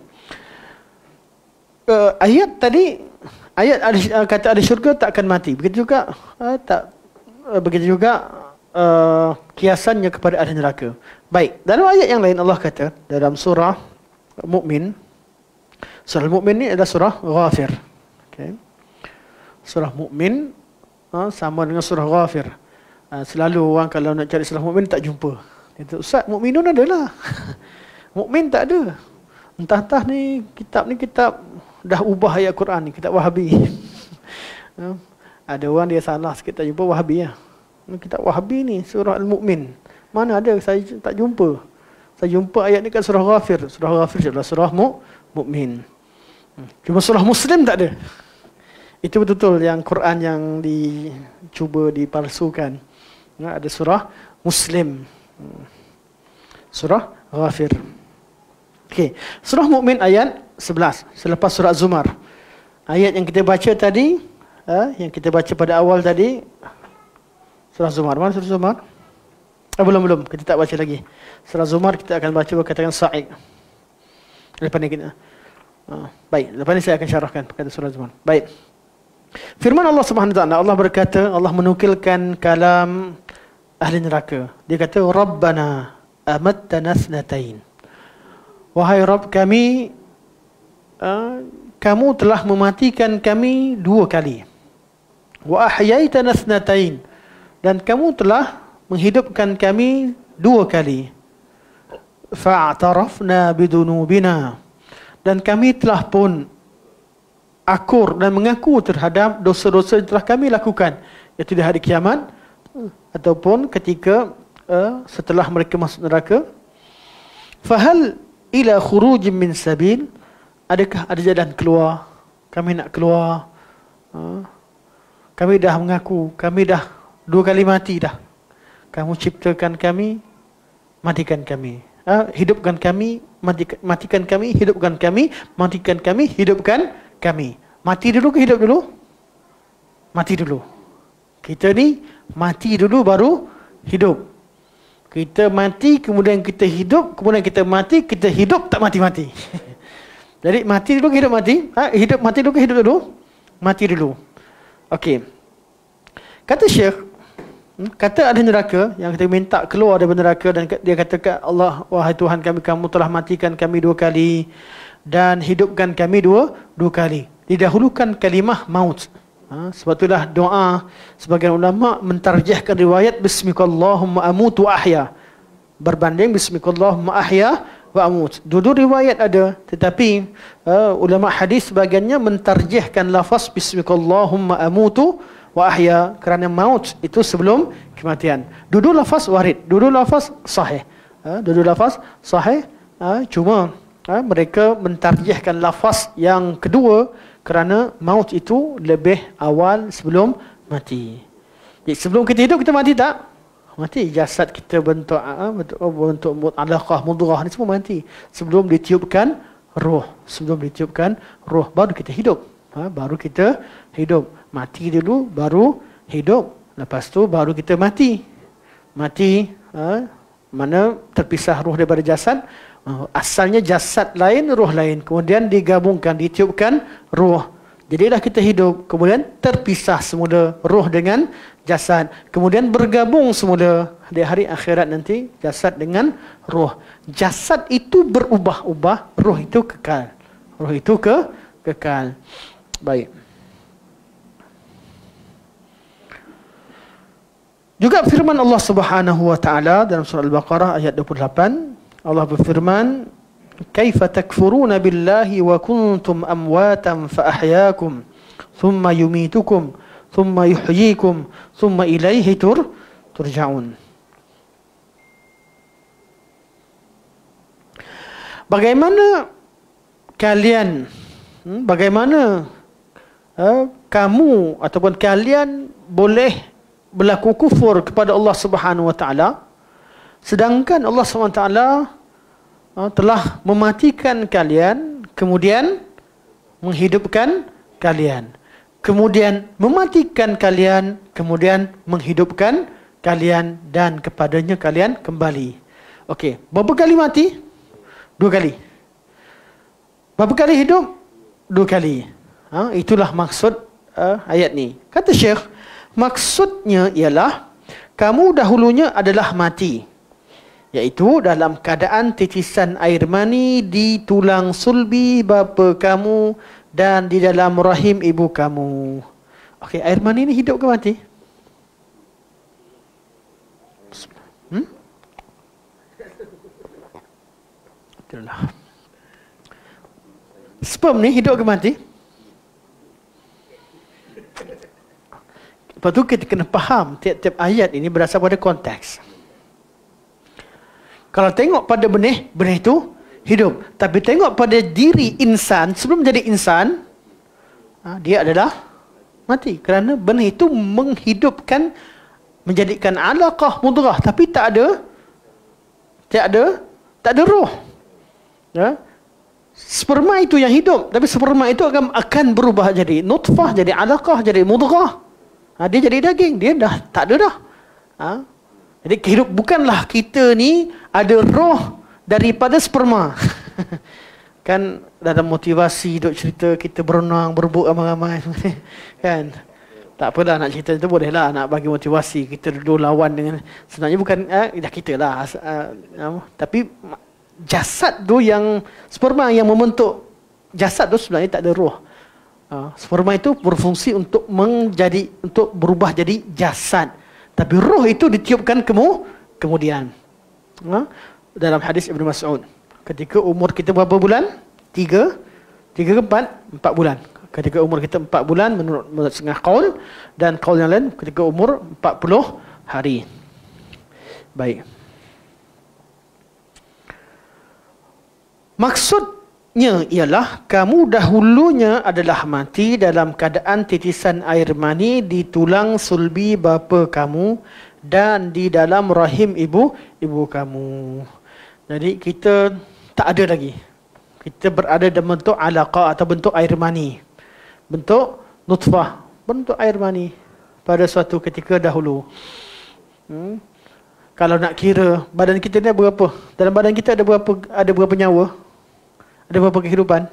Uh, ayat tadi, ayat ada, uh, kata ada syurga tak akan mati. Begitu juga uh, tak uh, begitu juga uh, kiasannya kepada ahli neraka. Baik, dalam ayat yang lain Allah kata dalam surah Mukmin, surah Mukmin ni adalah surah Ghafir. Okay. Surah Mukmin uh, sama dengan surah Ghafir. Uh, selalu orang kalau nak cari surah Mukmin tak jumpa. Itu Ustaz, Mukminun adalah. Mukmin tak ada. Entah-entah ni kitab ni kitab dah ubah ayat Quran ni, kitab Wahabi. uh, ada orang dia salah sikit tak jumpa Wahabi lah. Kitab Wahabi ni surah Al-Mukmin. Mana ada, saya tak jumpa. Saya jumpa ayat ni kat surah Ghafir. Surah Ghafir adalah surah mu, Mukmin. Cuma surah Muslim tak ada. Itu betul-betul yang Quran yang dicuba dipalsukan. Ada surah Muslim. Surah Ghafir. Okey, surah Mukmin ayat sebelas selepas surah Zumar. Ayat yang kita baca tadi, eh, yang kita baca pada awal tadi, surah Zumar. Mana surah Zumar? Ah, belum belum, kita tak baca lagi. Surah Zumar kita akan baca berkatakan Sa'id. Lepas ni kita uh, baik, lepas ni saya akan syarahkan perkataan surah Zumar. Baik. Firman Allah Subhanahu Wa Taala, Allah berkata, Allah menukilkan kalam ahli neraka. Dia kata, Rabbana amattana thnatain. Wahai Rabb kami, uh, kamu telah mematikan kami dua kali. Wa ahyaitana thnatain. Dan kamu telah menghidupkan kami dua kali. Fa'tarafna bidunubina. Dan kami telah pun akur dan mengaku terhadap dosa-dosa yang telah kami lakukan, iaitu di hari kiamat ataupun ketika uh, setelah mereka masuk neraka. Fahal ila khurujin min sabil. Adakah ada jalan keluar? Kami nak keluar. Uh, kami dah mengaku, kami dah dua kali mati dah. Kamu ciptakan kami, matikan kami. Ha? Hidupkan kami, matikan, matikan kami, hidupkan kami, matikan kami, hidupkan kami. Mati dulu ke hidup dulu? Mati dulu. Kita ni mati dulu baru hidup. Kita mati, kemudian kita hidup, kemudian kita mati, kita hidup tak mati-mati. Jadi mati dulu ke hidup mati? Ha? Hidup mati dulu ke hidup dulu? Mati dulu. Okey. Kata Syekh, kata ahli neraka yang kita minta keluar dari neraka, dan dia katakan, Allah, wahai Tuhan kami, kamu telah matikan kami dua kali dan hidupkan kami dua dua kali. Didahulukan kalimah maut. Ha, sebab itulah doa sebagian ulama mentarjihkan riwayat bismikallahumma amutu ahya berbanding bismikallahumma ahya wa amut. Dua-dua riwayat ada, tetapi uh, ulama hadis sebagiannya mentarjihkan lafaz bismikallahumma amutu wa ahya kerana maut itu sebelum kematian. Dua-dua lafaz warid, dua-dua lafaz sahih. Ha, dua-dua lafaz sahih, ha, cuma ha, mereka mentarjihkan lafaz yang kedua kerana maut itu lebih awal sebelum mati. Jadi sebelum kita hidup kita mati tak? Mati. Jasad kita bentuk ha, bentuk, bentuk alaqah mudghah ni semua mati. Sebelum ditiupkan roh, sebelum ditiupkan roh baru kita hidup. Ha, baru kita hidup. Mati dulu baru hidup. Lepas tu baru kita mati. Mati ha, mana terpisah roh daripada jasad. Ha, asalnya jasad lain, roh lain. Kemudian digabungkan, ditiupkan roh. Jadilah kita hidup. Kemudian terpisah semula roh dengan jasad. Kemudian bergabung semula di hari akhirat nanti jasad dengan roh. Jasad itu berubah-ubah, roh itu kekal. Roh itu ke kekal. Baik. Juga firman Allah Subhanahu wa taala dalam surah Al-Baqarah ayat dua puluh lapan, Allah berfirman, "Kaifa takfuruna billahi wa kuntum amwatan fa ahyaakum, thumma yumitukum, thumma yuhyikum, thumma ilaihi tur turja'un." Bagaimana kalian hmm, bagaimana uh, kamu ataupun kalian boleh berlaku kufur kepada Allah Subhanahu Wa Taala, sedangkan Allah Subhanahu Wa Taala uh, telah mematikan kalian, kemudian menghidupkan kalian, kemudian mematikan kalian, kemudian menghidupkan kalian, dan kepadanya kalian kembali. Okey, berapa kali mati? Dua kali. Berapa kali hidup? Dua kali. Ha, itulah maksud uh, ayat ni. Kata Syekh, maksudnya ialah kamu dahulunya adalah mati, iaitu dalam keadaan titisan air mani di tulang sulbi bapa kamu dan di dalam rahim ibu kamu. Okey, air mani ni hidup ke mati? Hmm? Itulah. Sperm ni hidup ke mati? Lepas tu kita kena faham tiap-tiap ayat ini berdasar pada konteks. Kalau tengok pada benih, benih itu hidup. Tapi tengok pada diri insan, sebelum jadi insan, dia adalah mati. Kerana benih itu menghidupkan, menjadikan alaqah mudghah. Tapi tak ada, tak ada, tak ada roh. Ya? Sperma itu yang hidup. Tapi sperma itu akan, akan berubah jadi nutfah, jadi alaqah, jadi mudghah. Ha, dia jadi daging, dia dah tak ada dah. Ha? Jadi kehidup bukanlah kita ni ada roh daripada sperma. Kan dalam motivasi duk cerita kita berenang, berbuk ramai-ramai. Kan? Tak apalah nak cerita itu, bolehlah nak bagi motivasi kita duduk lawan dengan, sebenarnya bukan eh, dah kita lah. Uh, uh, tapi jasad tu yang sperma yang membentuk jasad tu sebenarnya tak ada roh. Uh, sperma itu berfungsi untuk menjadi, untuk berubah jadi jasad. Tapi roh itu ditiupkan kemu, kemudian. Uh, dalam hadis Ibn Mas'ud, ketika umur kita berapa bulan? Tiga, tiga ke empat? Empat bulan. Ketika umur kita empat bulan menurut, menurut setengah qaul, dan qaul yang lain ketika umur empat puluh hari. Baik. Maksudnya ialah kamu dahulunya adalah mati dalam keadaan titisan air mani di tulang sulbi bapa kamu dan di dalam rahim ibu ibu kamu. Jadi kita tak ada lagi. Kita berada dalam bentuk alaqah atau bentuk air mani. Bentuk nutfah, bentuk air mani pada suatu ketika dahulu. Hmm. Kalau nak kira badan kita ni ada berapa? Dalam badan kita ada berapa, ada berapa nyawa? Ada berapa kehidupan?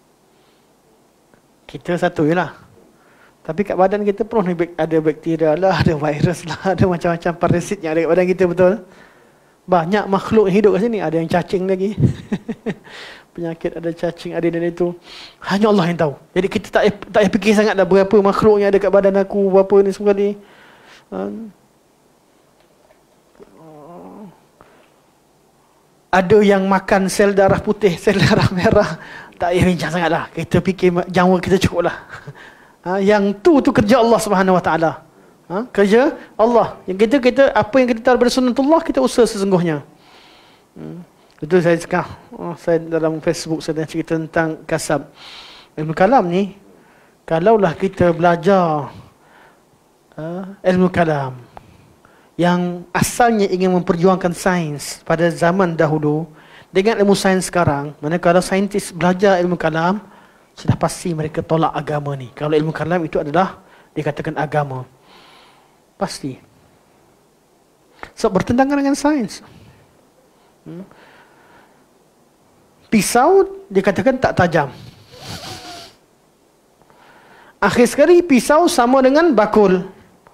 Kita satu je lah. Tapi kat badan kita pun ada bakteria lah, ada virus lah, ada macam-macam parasit yang ada kat badan kita, betul? Banyak makhluk yang hidup kat sini. Ada yang cacing lagi. Penyakit, ada cacing, ada dan itu. Hanya Allah yang tahu. Jadi kita tak tak payah fikir sangat dah berapa makhluk yang ada kat badan aku, berapa ni semua ni. Ada yang makan sel darah putih, sel darah merah. Tak payah bincang sangat lah. Kita fikir jawa kita cukup lah. Ha, yang tu tu kerja Allah Subhanahu Wa Taala. Ha, kerja Allah. Yang kita kita apa yang kita tahu daripada sunnatullah, kita usaha sesungguhnya. Hmm. Itu saya cakap, oh, saya dalam Facebook saya dah cerita tentang kasab. Ilmu kalam ni, kalaulah kita belajar uh, ilmu kalam yang asalnya ingin memperjuangkan sains pada zaman dahulu dengan ilmu sains sekarang, manakala saintis belajar ilmu kalam, sudah pasti mereka tolak agama ni. Kalau ilmu kalam itu adalah dikatakan agama, pasti. So bertentangan dengan sains. Hmm. Pisau dikatakan tak tajam. Akhir sekali pisau sama dengan bakul.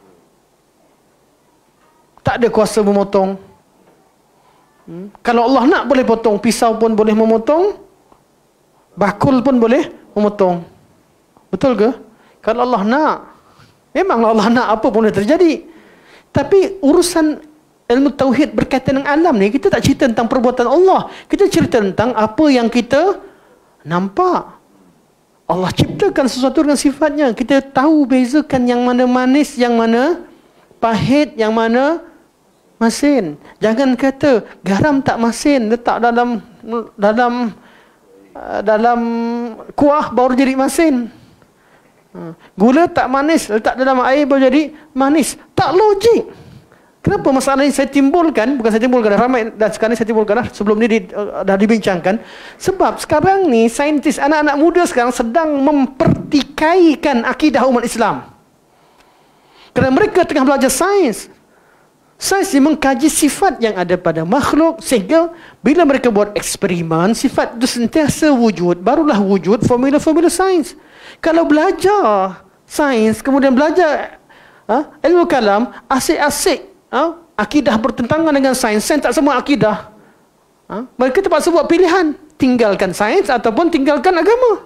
Tak ada kuasa memotong. Hmm. Kalau Allah nak boleh potong, pisau pun boleh memotong, bakul pun boleh memotong. Betul ke? Kalau Allah nak, memanglah Allah nak apa pun boleh terjadi. Tapi urusan ilmu tauhid berkaitan dengan alam ni, kita tak cerita tentang perbuatan Allah. Kita cerita tentang apa yang kita nampak. Allah ciptakan sesuatu dengan sifatnya. Kita tahu bezakan yang mana manis, yang mana pahit, yang mana masin. Jangan kata garam tak masin, letak dalam dalam dalam kuah baru jadi masin. Gula tak manis, letak dalam air baru jadi manis. Tak logik. Kenapa masalah ini saya timbulkan? Bukan saya timbulkan, ramai dan sekarang ini saya timbulkan lah. Sebelum ini di, uh, dah dibincangkan. Sebab sekarang ni saintis, anak-anak muda sekarang sedang mempertikaikan akidah umat Islam. Kerana mereka tengah belajar sains. Sains ini mengkaji sifat yang ada pada makhluk, sehingga bila mereka buat eksperimen, sifat itu sentiasa wujud, barulah wujud formula-formula sains. Kalau belajar sains, kemudian belajar ha, ilmu kalam, asyik-asyik ha, akidah bertentangan dengan sains, sains tak semua akidah. Ha, mereka terpaksa buat pilihan, tinggalkan sains ataupun tinggalkan agama.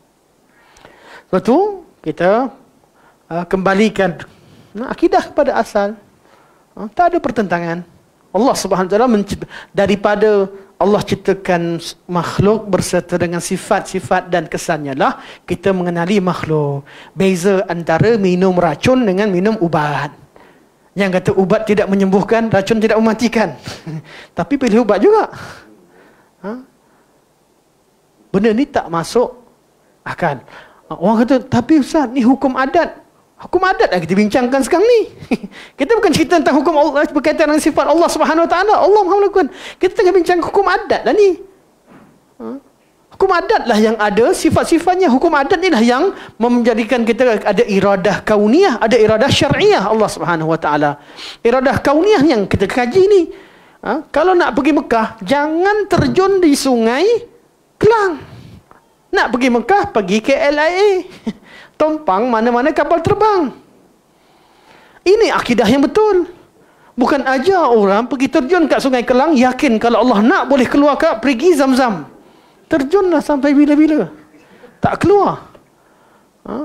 Sebab tu kita uh, kembalikan uh, akidah kepada asal. Uh, tak ada pertentangan. Allah Subhanahu Wa Taala daripada Allah ciptakan makhluk berserta dengan sifat-sifat dan kesannya lah kita mengenali makhluk. Beza antara minum racun dengan minum ubat. Yang kata ubat tidak menyembuhkan, racun tidak mematikan. Tapi pilih ubat juga. Ha? Benda ni tak masuk akal. Orang kata, tapi Ustaz, ni hukum adat. Hukum adat lah kita bincangkan sekarang ni. Kita bukan cerita tentang hukum Allah berkaitan dengan sifat Allah Subhanahu Wa Taala. Allah Maha melakukan. Kita tengah bincang hukum adat lah ni. Hukum adat lah yang ada sifat-sifatnya. Hukum adat ni lah yang menjadikan kita ada iradah kauniyah, ada iradah syar'iyah Allah Subhanahu Wa Taala. Iradah kauniyah yang kita kaji ni. Ha? Kalau nak pergi Mekah, jangan terjun di sungai Kelang. Nak pergi Mekah, pergi ke L I A. Tompang mana-mana kapal terbang. Ini akidah yang betul. Bukan ajar orang pergi terjun kat Sungai Kelang, yakin kalau Allah nak boleh keluar kat perigi Zam-Zam. Terjunlah sampai bila-bila. Tak keluar. Ha?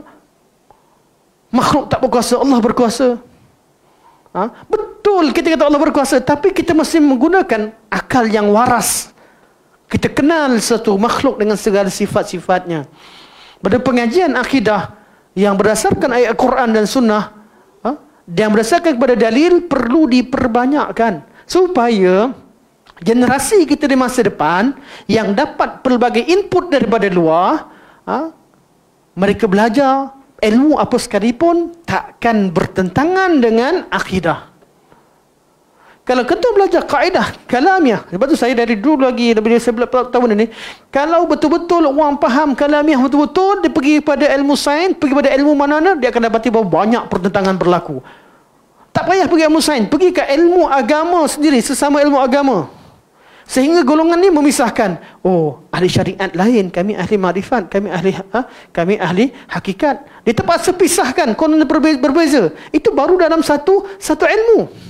Makhluk tak berkuasa, Allah berkuasa. Ha? Betul kita kata Allah berkuasa, tapi kita mesti menggunakan akal yang waras. Kita kenal satu makhluk dengan segala sifat-sifatnya. Pada pengajian akidah yang berdasarkan ayat Al-Quran dan Sunnah, ha? yang berdasarkan kepada dalil, perlu diperbanyakkan supaya generasi kita di masa depan yang dapat pelbagai input daripada luar, ha? mereka belajar ilmu apa sekalipun takkan bertentangan dengan akidah. Kalau kita belajar kaedah kalamiah, sebab tu saya dari dulu lagi, dari sebelas tahun ini, kalau betul-betul orang faham kalamiah betul-betul, dia pergi pada ilmu sains, pergi pada ilmu mana-mana, dia akan dapati bahawa banyak pertentangan berlaku. Tak payah pergi ilmu sains, pergi ke ilmu agama sendiri, sesama ilmu agama. Sehingga golongan ni memisahkan, oh, ahli syariat lain, kami ahli makrifat, kami ahli ha, kami ahli hakikat. Dia terpaksa pisahkan, konon berbeza. Itu baru dalam satu satu ilmu.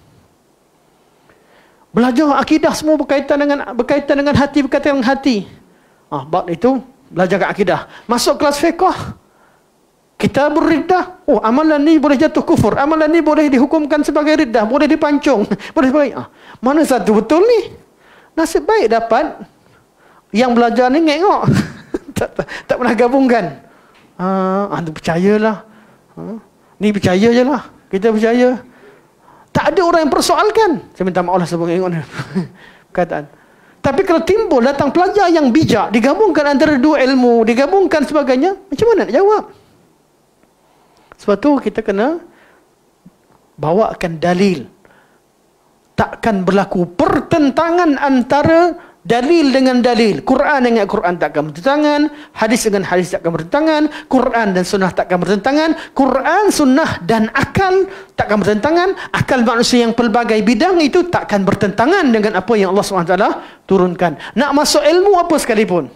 Belajar akidah semua berkaitan dengan berkaitan dengan hati, berkaitan dengan hati. Ah, bab itu belajar akidah. Masuk kelas fiqh, kita berriddah. Oh, amalan ni boleh jatuh kufur. Amalan ni boleh dihukumkan sebagai riddah, boleh dipancung, boleh sebagai. Ah, mana satu betul ni? Nasib baik dapat yang belajar ni ngek-ngok. tak, tak, tak pernah gabungkan. Ah, ah percayalah. Ah, ni percaya je lah. Kita percaya. Tak ada orang yang persoalkan. Saya minta maaf lah sebab tengok ni. Perkataan. Tapi kalau timbul datang pelajar yang bijak, digabungkan antara dua ilmu, digabungkan sebagainya, macam mana nak jawab? Sebab tu kita kena bawakan dalil. Takkan berlaku pertentangan antara dalil dengan dalil. Quran dengan Quran takkan bertentangan, hadis dengan hadis takkan bertentangan, Quran dan sunnah takkan bertentangan, Quran, sunnah dan akal takkan bertentangan. Akal manusia yang pelbagai bidang itu takkan bertentangan dengan apa yang Allah subhanahu wa taala turunkan. Nak masuk ilmu apa sekalipun.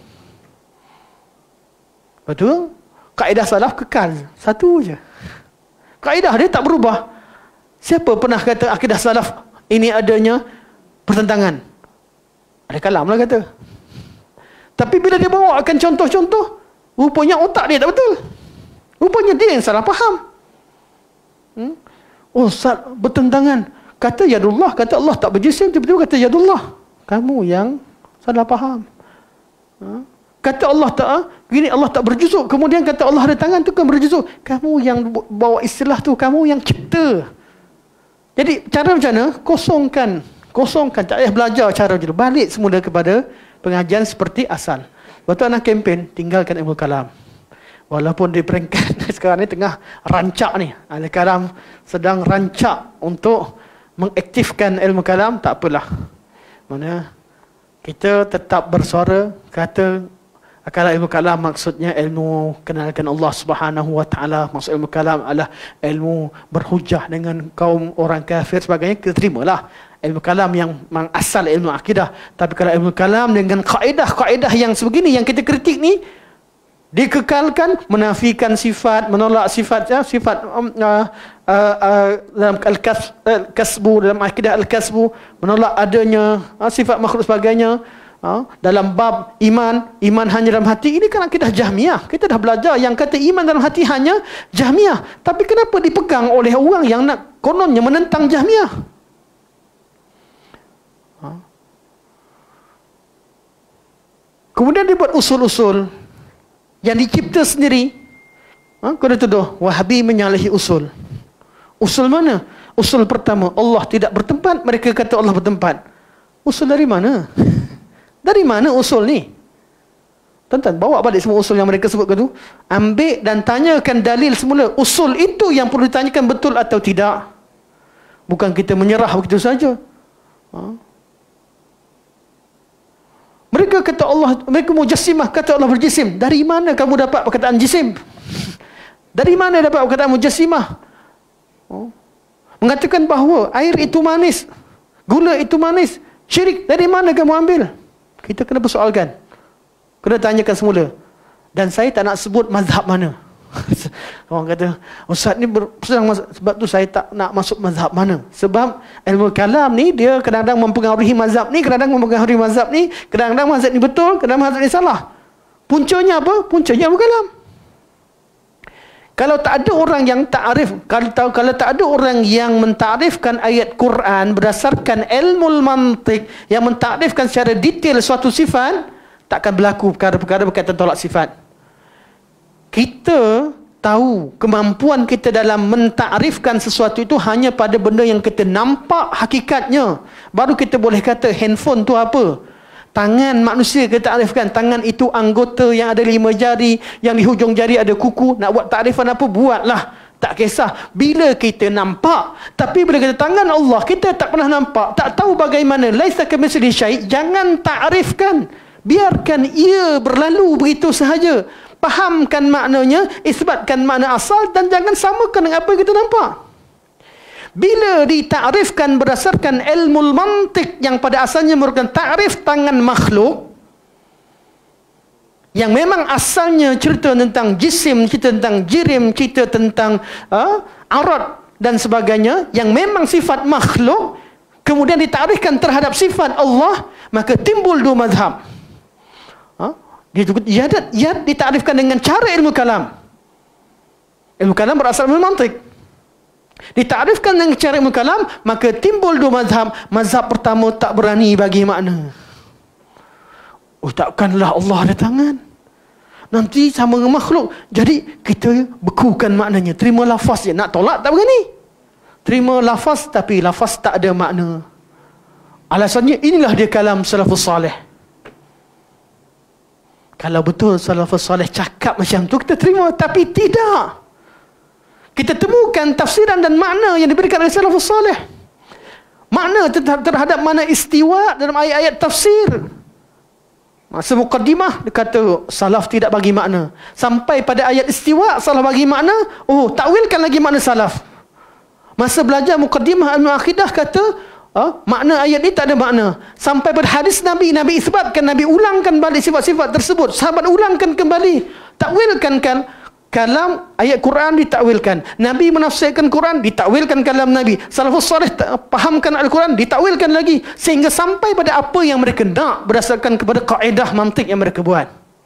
Betul? Kaedah salaf kekal, satu je. Kaedah dia tak berubah. Siapa pernah kata akidah salaf ini adanya pertentangan? Ada kalam lah kata. Tapi bila dia bawa akan contoh-contoh, rupanya otak dia tak betul. Rupanya dia yang salah faham. Hmm? Oh, sal- bertentangan. Kata yadullah, kata Allah tak berjisim, tiba-tiba kata yadullah. Kamu yang salah faham. Ha? Kata Allah tak, gini Allah tak berjuzuk, kemudian kata Allah ada tangan, tu kan berjuzuk. Kamu yang bawa istilah tu, kamu yang cipta. Jadi cara macam mana? Kosongkan. Kosongkan, tak payah belajar cara macam tu. Balik semula kepada pengajian seperti asal. Waktu anak kempen, tinggalkan ilmu kalam. walaupun di peringkat sekarang ni tengah rancak ni, ahli kalam sedang rancak untuk mengaktifkan ilmu kalam, tak apalah. Mana kita tetap bersuara kata kalau ilmu kalam maksudnya ilmu kenalkan Allah Subhanahu wa taala, maksud ilmu kalam adalah ilmu berhujah dengan kaum orang kafir sebagainya, kita terimalah ilmu kalam yang asal ilmu akidah. Tapi kalau ilmu kalam dengan kaedah-kaedah yang sebegini yang kita kritik ni dikekalkan, menafikan sifat, menolak sifat ya, sifat um, uh, uh, uh, dalam al-kasbu, dalam akidah al-kasbu, menolak adanya uh, sifat makhluk sebagainya. Uh, dalam bab iman, iman hanya dalam hati, ini kan akidah Jahmiyah. Kita dah belajar yang kata iman dalam hati hanya Jahmiyah. Tapi kenapa dipegang oleh orang yang nak kononnya menentang Jahmiyah? Uh. Kemudian dibuat usul-usul yang dicipta sendiri. Ha? Kau dah tuduh Wahabi menyalahi usul. Usul mana? Usul pertama, Allah tidak bertempat, mereka kata Allah bertempat. Usul dari mana? Dari mana usul ni? Tuan-tuan, bawa balik semua usul yang mereka sebutkan tu. Ambil dan tanyakan dalil semula. Usul itu yang perlu ditanyakan betul atau tidak. Bukan kita menyerah begitu saja. Ha? Mereka kata Allah, mereka mujassimah, kata Allah berjisim. Dari mana kamu dapat perkataan jisim? Dari mana dapat perkataan mujassimah? Oh. Mengatakan bahawa air itu manis, gula itu manis, syirik. Dari mana kamu ambil? Kita kena persoalkan. Kena tanyakan semula. Dan saya tak nak sebut mazhab mana. Orang kata, Ustaz ni sedang masuk, sebab tu saya tak nak masuk mazhab mana. Sebab ilmu kalam ni dia kadang-kadang mempengaruhi mazhab ni, kadang-kadang mempengaruhi mazhab ni, kadang-kadang mazhab ni betul, kadang-kadang mazhab ni salah. Puncanya apa? Puncanya ilmu kalam. Kalau tak ada orang yang ta'arif, kalau, kalau tak ada orang yang mentarifkan ayat Quran berdasarkan ilmu mantik, yang mentarifkan secara detail suatu sifat, takkan berlaku perkara-perkara berkaitan tolak sifat. Kita tahu kemampuan kita dalam mentarifkan sesuatu itu hanya pada benda yang kita nampak hakikatnya. Baru kita boleh kata handphone tu apa. Tangan manusia kita takrifkan, tangan itu anggota yang ada lima jari, yang di hujung jari ada kuku. Nak buat takrifan apa, buatlah, tak kisah bila kita nampak. Tapi bila kita tangan Allah kita tak pernah nampak, tak tahu bagaimana, laisa kamitslihi syai', jangan takrifkan, biarkan ia berlalu begitu sahaja. Fahamkan maknanya, isbatkan makna asal, dan jangan samakan dengan apa yang kita nampak. Bila ditakrifkan berdasarkan ilmu mantik yang pada asalnya merupakan takrif tangan makhluk, yang memang asalnya cerita tentang jisim, cerita tentang jirim, cerita tentang uh, arat dan sebagainya, yang memang sifat makhluk, kemudian ditakrifkan terhadap sifat Allah, maka timbul dua mazhab. Uh, dia, dia ditakrifkan dengan cara ilmu kalam. Ilmu kalam berasal dari mantik. Ditakrifkan dengan cara ilmu kalam, maka timbul dua mazhab. Mazhab pertama tak berani bagi makna. Oh, takkanlah Allah ada tangan, nanti sama dengan makhluk. Jadi kita bekukan maknanya, terima lafaz je. Nak tolak tak berani. Terima lafaz tapi lafaz tak ada makna. Alasannya inilah dia kalam salafus salih. Kalau betul salafus salih cakap macam tu, kita terima. Tapi tidak. Kita temukan tafsiran dan makna yang diberikan oleh salafus salih. Makna terhadap makna istiwa dalam ayat-ayat tafsir. Masa muqaddimah dia kata salaf tidak bagi makna. Sampai pada ayat istiwa salaf bagi makna. Oh, takwilkan lagi makna salaf. Masa belajar muqaddimah al-aqidah kata oh, makna ayat ni tak ada makna. Sampai pada hadis Nabi, Nabi isbatkan, Nabi ulangkan balik sifat-sifat tersebut. Sahabat ulangkan kembali. Takwilkan kan kalam ayat Quran, ditakwilkan. Nabi menafsirkan Quran, ditakwilkan kalam Nabi. Salafus salih fahamkan Al-Quran, ditakwilkan lagi, sehingga sampai pada apa yang mereka nak berdasarkan kepada kaedah mantik yang mereka buat.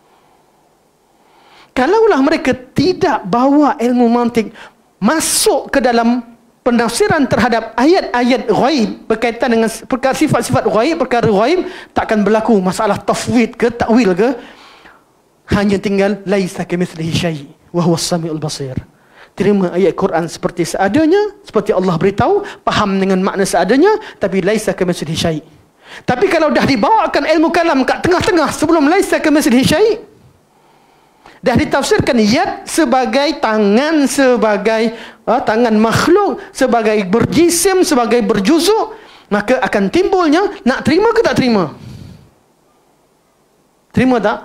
Kalaulah mereka tidak bawa ilmu mantik masuk ke dalam penafsiran terhadap ayat-ayat ghaib berkaitan dengan perkara sifat-sifat ghaib, perkara ghaib, takkan berlaku masalah tafwid ke takwil ke. Hanya tinggal laisa kamitslihi syai' wa huwas samiul basir. Terima ayat Quran seperti seadanya, seperti Allah beritahu, faham dengan makna seadanya, tapi laisa kamitslihi syai'. Tapi kalau dah dibawakan ilmu kalam kat tengah-tengah sebelum laisa kamitslihi syai', Dah ditafsirkan yad sebagai tangan, sebagai uh, tangan makhluk, sebagai berjisim, sebagai berjuzuk, maka akan timbulnya nak terima ke tak terima? Terima tak?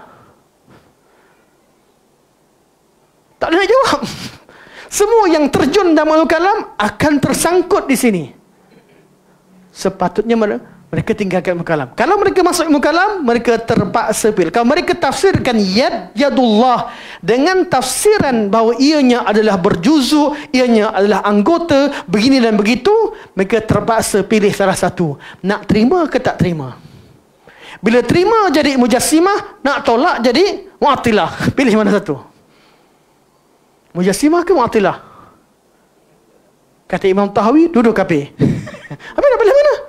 Tak boleh nak jawab. Semua yang terjun dalam ilmu kalam akan tersangkut di sini. Sepatutnya mereka tinggalkan ilmu kalam. Kalau mereka masuk ilmu kalam, mereka terpaksa pilih. Kalau mereka tafsirkan yad, yadullah dengan tafsiran bahawa ianya adalah berjuzuk, ianya adalah anggota, begini dan begitu, mereka terpaksa pilih salah satu. Nak terima ke tak terima? Bila terima jadi mujassimah, nak tolak jadi mu'attilah. Pilih mana satu? Mujassimah ke mu'attilah? Kata Imam Tahawi, duduk kafir. Habis nak pilih mana?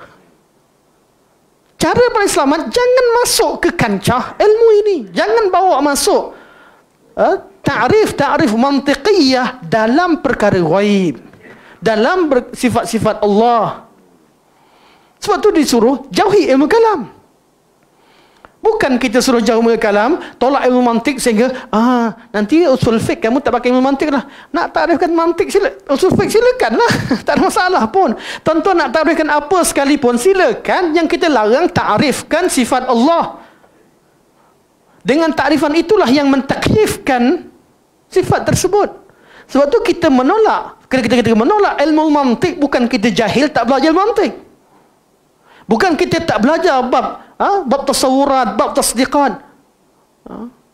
Cara paling selamat, jangan masuk ke kancah ilmu ini. Jangan bawa masuk uh, ta'rif-ta'rif mantiqiyah dalam perkara ghaib, dalam sifat-sifat Allah. Sebab tu disuruh jauhi ilmu kalam. Bukan kita suruh jauh ilmu kalam, tolak ilmu mantik sehingga ah nanti usul fiqh kamu tak pakai ilmu mantik lah. Nak takrifkan mantik sila, usul fiqh silakan lah. Tak ada masalah pun. Tuan-tuan nak takrifkan apa sekalipun silakan. Yang kita larang takrifkan sifat Allah. Dengan takrifan itulah yang mentakyifkan sifat tersebut. Sebab tu kita menolak. Kita, kita, kita menolak ilmu mantik, bukan kita jahil tak belajar mantik. Bukan kita tak belajar bab ha? bab tasawurat, bab tasdiqat. Ha?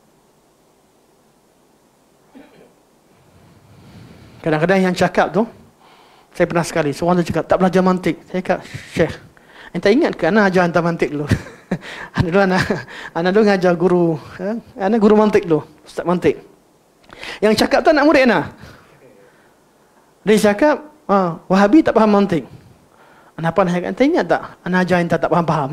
Kadang-kadang yang cakap tu, saya pernah sekali, seorang tu cakap, tak belajar mantik. Saya cakap, Syekh, anda ingat ke anak ajar hantar mantik dulu? Anak dulu anak, anak dulu ngajar guru. Ha? Anak guru mantik dulu, ustaz mantik. Yang cakap tu anak murid anak. Dia cakap, ah, Wahabi tak faham mantik. Anak apa nak kata, ingat tak? Anak ajar hantar tak faham-faham.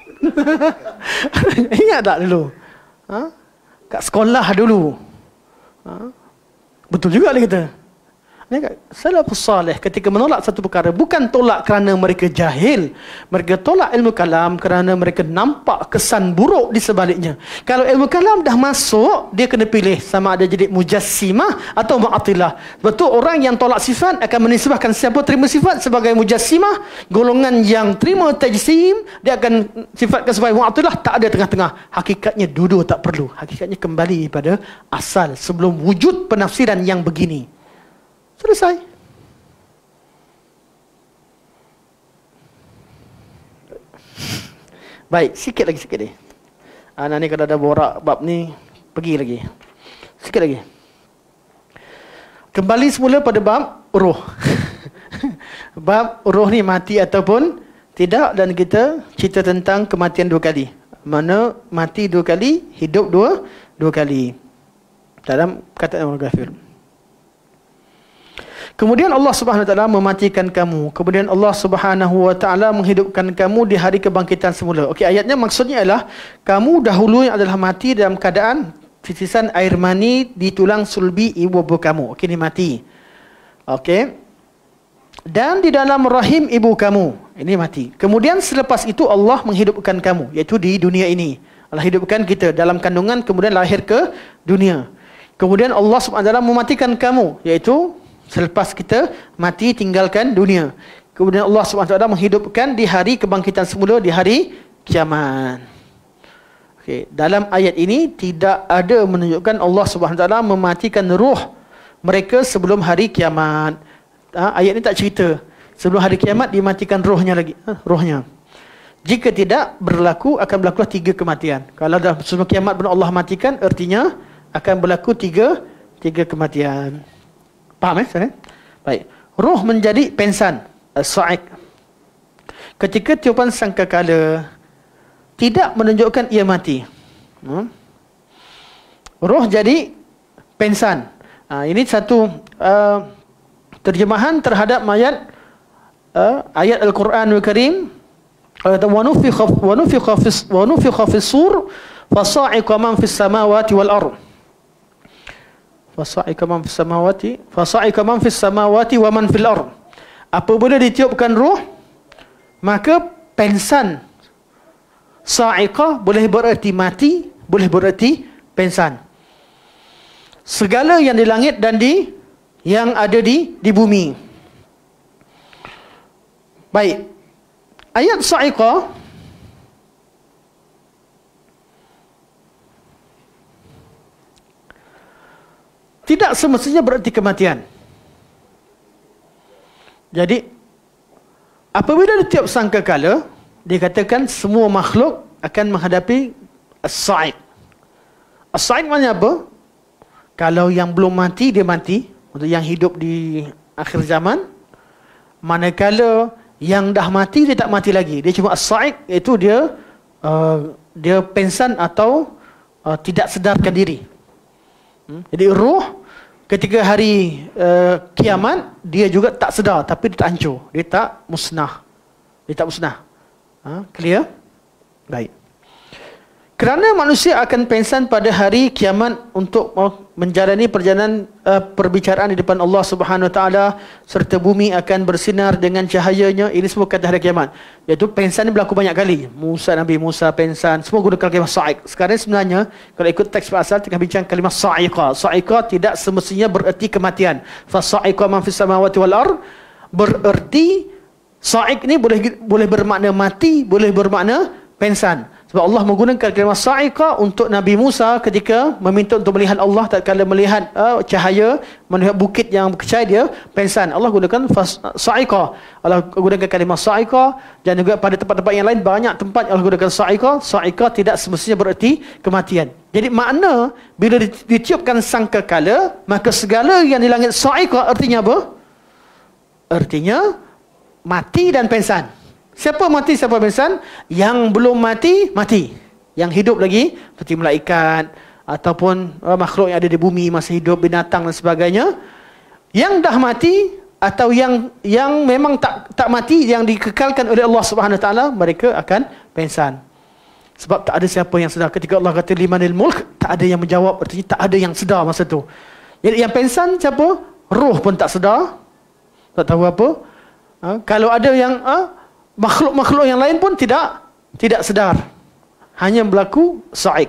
Ingat tak dulu? Ha? Kat sekolah dulu. Ha? Betul juga dia kata. Salafus salih ketika menolak satu perkara, bukan tolak kerana mereka jahil. Mereka tolak ilmu kalam kerana mereka nampak kesan buruk di sebaliknya. Kalau ilmu kalam dah masuk, dia kena pilih sama ada jadi mujassimah atau mu'attilah. Sebab tu orang yang tolak sifat akan menisbahkan siapa terima sifat sebagai mujassimah. Golongan yang terima tajsim, dia akan sifatkan sebagai mu'attilah. Tak ada tengah-tengah. Hakikatnya dua-dua tak perlu. Hakikatnya kembali pada asal sebelum wujud penafsiran yang begini. Selesai. Baik, sikit lagi, sikit lagi. Anak ni kalau ada borak bab ni, pergi lagi. Sikit lagi. Kembali semula pada bab roh. Bab roh ni mati ataupun tidak, dan kita cerita tentang kematian dua kali. Mana mati dua kali, hidup dua dua kali. Dalam kata orang kafir. Kemudian Allah Subhanahu Wa Taala mematikan kamu. Kemudian Allah Subhanahu Wa Taala menghidupkan kamu di hari kebangkitan semula. Okey, ayatnya maksudnya adalah kamu dahulu yang adalah mati dalam keadaan titisan air mani di tulang sulbi ibu bapa kamu. Okey, ni mati. Okey. Dan di dalam rahim ibu kamu. Ini mati. Kemudian selepas itu Allah menghidupkan kamu, iaitu di dunia ini. Allah hidupkan kita dalam kandungan, kemudian lahir ke dunia. Kemudian Allah Subhanahu Wa Taala mematikan kamu, iaitu selepas kita mati tinggalkan dunia. Kemudian Allah Subhanahu Wa Taala menghidupkan di hari kebangkitan semula, di hari kiamat. Okey, dalam ayat ini tidak ada menunjukkan Allah Subhanahu Wa Taala mematikan ruh mereka sebelum hari kiamat. Ha, ayat ini tak cerita sebelum hari kiamat dimatikan rohnya lagi, ha, rohnya. Jika tidak, berlaku akan berlaku tiga kematian. Kalau dah sebelum kiamat pun Allah matikan, artinya akan berlaku tiga tiga kematian. Faham eh? Saya? Baik. Roh menjadi pensan, as-sa'iq. Ketika tiupan sangkakala tidak menunjukkan ia mati. Hmm? Roh jadi pensan. Ha, ini satu uh, terjemahan terhadap ayat uh, ayat Al-Quranul Karim. Wa nufikha wa nufikha fis wa nufikha fis sur fasa'iqa man fis samawati wal ardh. Fasa'ika man fis samawati fasa'ika man fis samawati wa man fil ard. Apabila ditiupkan roh, maka pensan. Sa'iqah boleh bererti mati, boleh bererti pensan. segala yang di langit dan di yang ada di di bumi. Baik. Ayat sa'iqah tidak semestinya bererti kematian. Jadi apabila di tiap sangkakala dikatakan semua makhluk akan menghadapi as-sa'id. As-sa'id maknanya apa? Kalau yang belum mati dia mati, untuk yang hidup di akhir zaman. Manakala yang dah mati dia tak mati lagi. Dia cuma as-sa'id, iaitu dia uh, dia pengsan atau uh, tidak sedarkan diri. Hmm? Jadi roh ketika hari uh, kiamat dia juga tak sedar, tapi dia tak hancur, dia tak musnah. Dia tak musnah. Ha? Clear? Baik. Kerana manusia akan pengsan pada hari kiamat untuk menjalani perjalanan uh, perbicaraan di depan Allah Subhanahu Wa Taala, serta bumi akan bersinar dengan cahayanya. Ini semua kata hari kiamat. Iaitu pengsan ini berlaku banyak kali. Musa, Nabi Musa pengsan, semua gunakan kalimah sa'iq. Sekarang sebenarnya kalau ikut teks asal tengah bincang kalimah sa'iqah. Sa'iqah tidak semestinya bererti kematian. Fa sa'iqah man fis samawati wal ard bererti sa'iq ni boleh boleh bermakna mati, boleh bermakna pengsan. Sebab Allah menggunakan kalimah sa'iqah untuk Nabi Musa ketika meminta untuk melihat Allah, tatkala melihat uh, cahaya, melihat bukit yang berkecai, dia pengsan. Allah gunakan sa'iqah. Allah gunakan kalimah sa'iqah, dan juga pada tempat-tempat yang lain banyak tempat Allah gunakan sa'iqah. Sa'iqah tidak semestinya bererti kematian. Jadi makna bila ditiupkan sangkakala, maka segala yang di langit sa'iqah artinya apa? Artinya mati dan pengsan. Siapa mati, siapa pengsan? Yang belum mati, mati. Yang hidup lagi, seperti malaikat ataupun uh, makhluk yang ada di bumi masih hidup, binatang dan sebagainya. Yang dah mati atau yang yang memang tak tak mati, yang dikekalkan oleh Allah Subhanahu Wa Taala, mereka akan pengsan. Sebab tak ada siapa yang sedar. Ketika Allah kata limanil mulk, tak ada yang menjawab, artinya tak ada yang sedar masa tu. Jadi yang pengsan siapa? Roh pun tak sedar, tak tahu apa. Ha? Kalau ada yang ha? makhluk-makhluk yang lain pun tidak tidak sedar. Hanya berlaku sa'iq.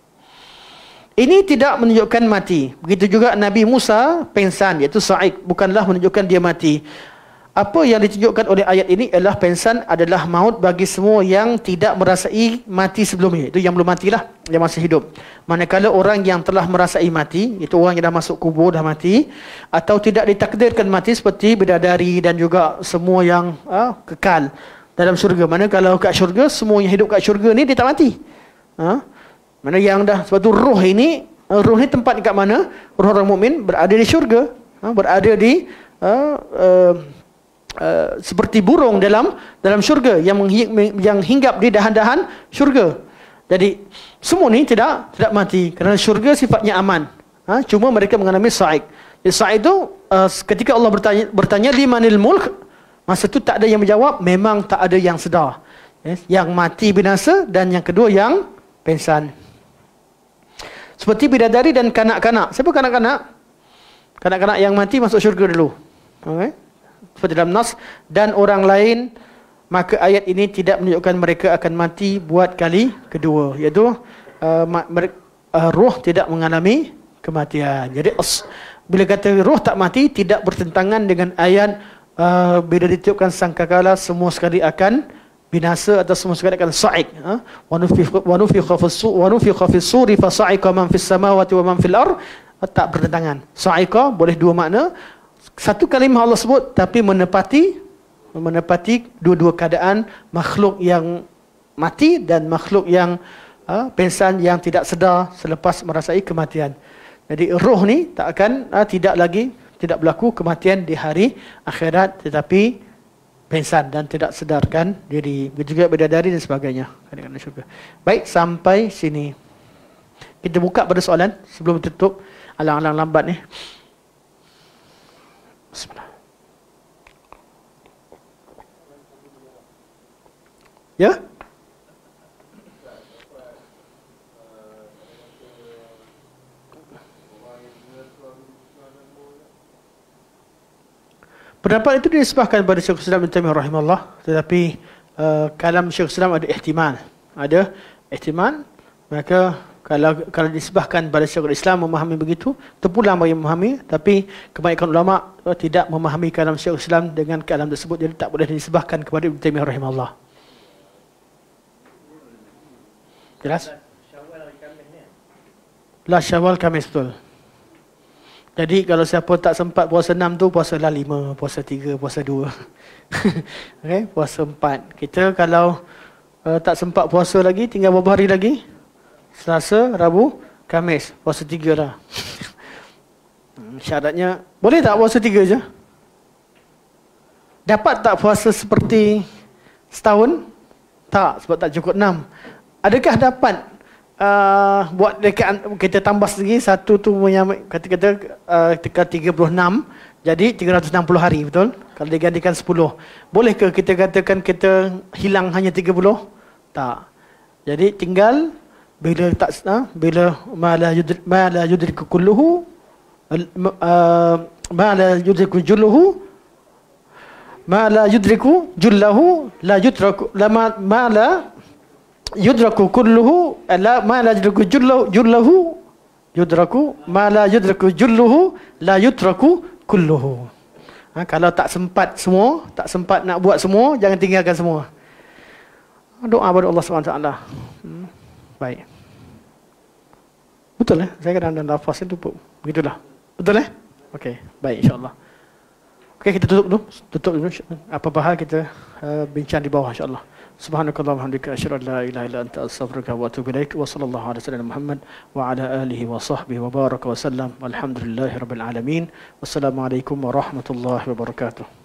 Ini tidak menunjukkan mati. Begitu juga Nabi Musa pengsan, iaitu sa'iq, bukanlah menunjukkan dia mati. Apa yang ditunjukkan oleh ayat ini adalah pengsan adalah maut bagi semua yang tidak merasai mati sebelumnya. Itu yang belum matilah, yang masih hidup. Manakala orang yang telah merasai mati, itu orang yang dah masuk kubur, dah mati, atau tidak ditakdirkan mati seperti bidadari dan juga semua yang ah, kekal dalam syurga. Mana kalau kat syurga, semua yang hidup kat syurga ni dia tak mati. Ha? Mana yang dah, sebab tu roh ini, roh ni tempat dekat mana? Roh orang mukmin berada di syurga. Ha? Berada di uh, uh, uh, seperti burung dalam dalam syurga yang menghi- yang hinggap di dahan-dahan syurga. Jadi semua ni tidak tidak mati kerana syurga sifatnya aman. Ha? Cuma mereka mengalami sa'iq. Jadi sa'iq itu uh, ketika Allah bertanya bertanya limanil mulk, masa tu tak ada yang menjawab, memang tak ada yang sedar. Yes. Yang mati binasa dan yang kedua yang pengsan. Seperti bidadari dan kanak-kanak. Siapa kanak-kanak? Kanak-kanak yang mati masuk syurga dulu. Okay. Seperti dalam nas, dan orang lain, maka ayat ini tidak menunjukkan mereka akan mati buat kali kedua, iaitu uh, uh, roh tidak mengalami kematian. Jadi bila kata roh tak mati, tidak bertentangan dengan ayat Uh, bila ditiupkan sangkakala semua sekali akan binasa atau semua sekali akan sa'iq. Wa nufikha fis suri fa sa'iqa man fis samawati wa man fil ard. Tak bertentangan. Sa'iqa boleh dua makna. Satu kalimah Allah sebut tapi menepati menepati dua-dua keadaan, makhluk yang mati dan makhluk yang uh, pengsan, yang tidak sedar selepas merasai kematian. Jadi roh ni tak akan uh, tidak lagi tidak berlaku kematian di hari akhirat, tetapi pengsan dan tidak sedarkan diri. Begitu juga bidadari dan sebagainya. Baik, sampai sini. Kita buka pada soalan sebelum tutup. Alang-alang lambat ni. Bismillah. Ya? Pendapat itu disebahkan kepada Syekh Islam Ibn Taimiyah rahimahullah, tetapi uh, kalam Syekh Islam ada ihtimal. Ada ihtimal, maka Kalau kalau disebahkan pada syariat Islam memahami begitu, terpulang bagi memahami. Tapi kebanyakan ulama uh, tidak memahami kalam syariat Islam dengan kalam tersebut, jadi tak boleh disebahkan kepada Ibn Taimiyah rahimahullah. Jelas? Lah Syawal Khamis, betul. Jadi kalau siapa tak sempat puasa enam tu, puasalah lima, puasa tiga, puasa dua. Okay, puasa empat. Kita kalau uh, tak sempat puasa lagi, tinggal beberapa hari lagi. Selasa, Rabu, Khamis, puasa tiga lah. Syaratnya, boleh tak puasa tiga je? Dapat tak puasa seperti setahun? Tak, sebab tak cukup enam. Adakah dapat uh, buat dekat, kita tambah lagi satu tu menyamai, kata-kata uh, dekat tiga puluh enam, jadi tiga ratus enam puluh hari, betul? Kalau digantikan sepuluh. Bolehkah kita katakan kita hilang hanya tiga puluh? Tak. Jadi tinggal bila tak uh, bila ma la yudrik ma la yudriku kulluhu uh, ma la yudriku julluhu ma la yudriku jullahu la yudraku lama ma la yudraku kulluhu la ma la yudraku jullahu jullahu yudraku ma la yudraku julluhu la yudraku kulluhu. Ha, kalau tak sempat semua, tak sempat nak buat semua, jangan tinggalkan semua. Doa pada Allah subhanahu wa taala. Hmm. Baik. Betul eh? Saya kadang-kadang lafaz itu begitulah. Betul eh? Okey, baik insya-Allah. Okey, kita tutup dulu. Tutup dulu. Apa-apa hal kita uh, bincang di bawah insya-Allah. Subhanakallahumma wa bihamdika asyhadu an la ilaha illa anta astaghfiruka wa atubu ilaik. Wa sallallahu ala sayyidina Muhammad wa ala alihi wa sahbihi wa baraka wa sallam. Walhamdulillahirabbil alamin. Wassalamualaikum warahmatullahi wabarakatuh.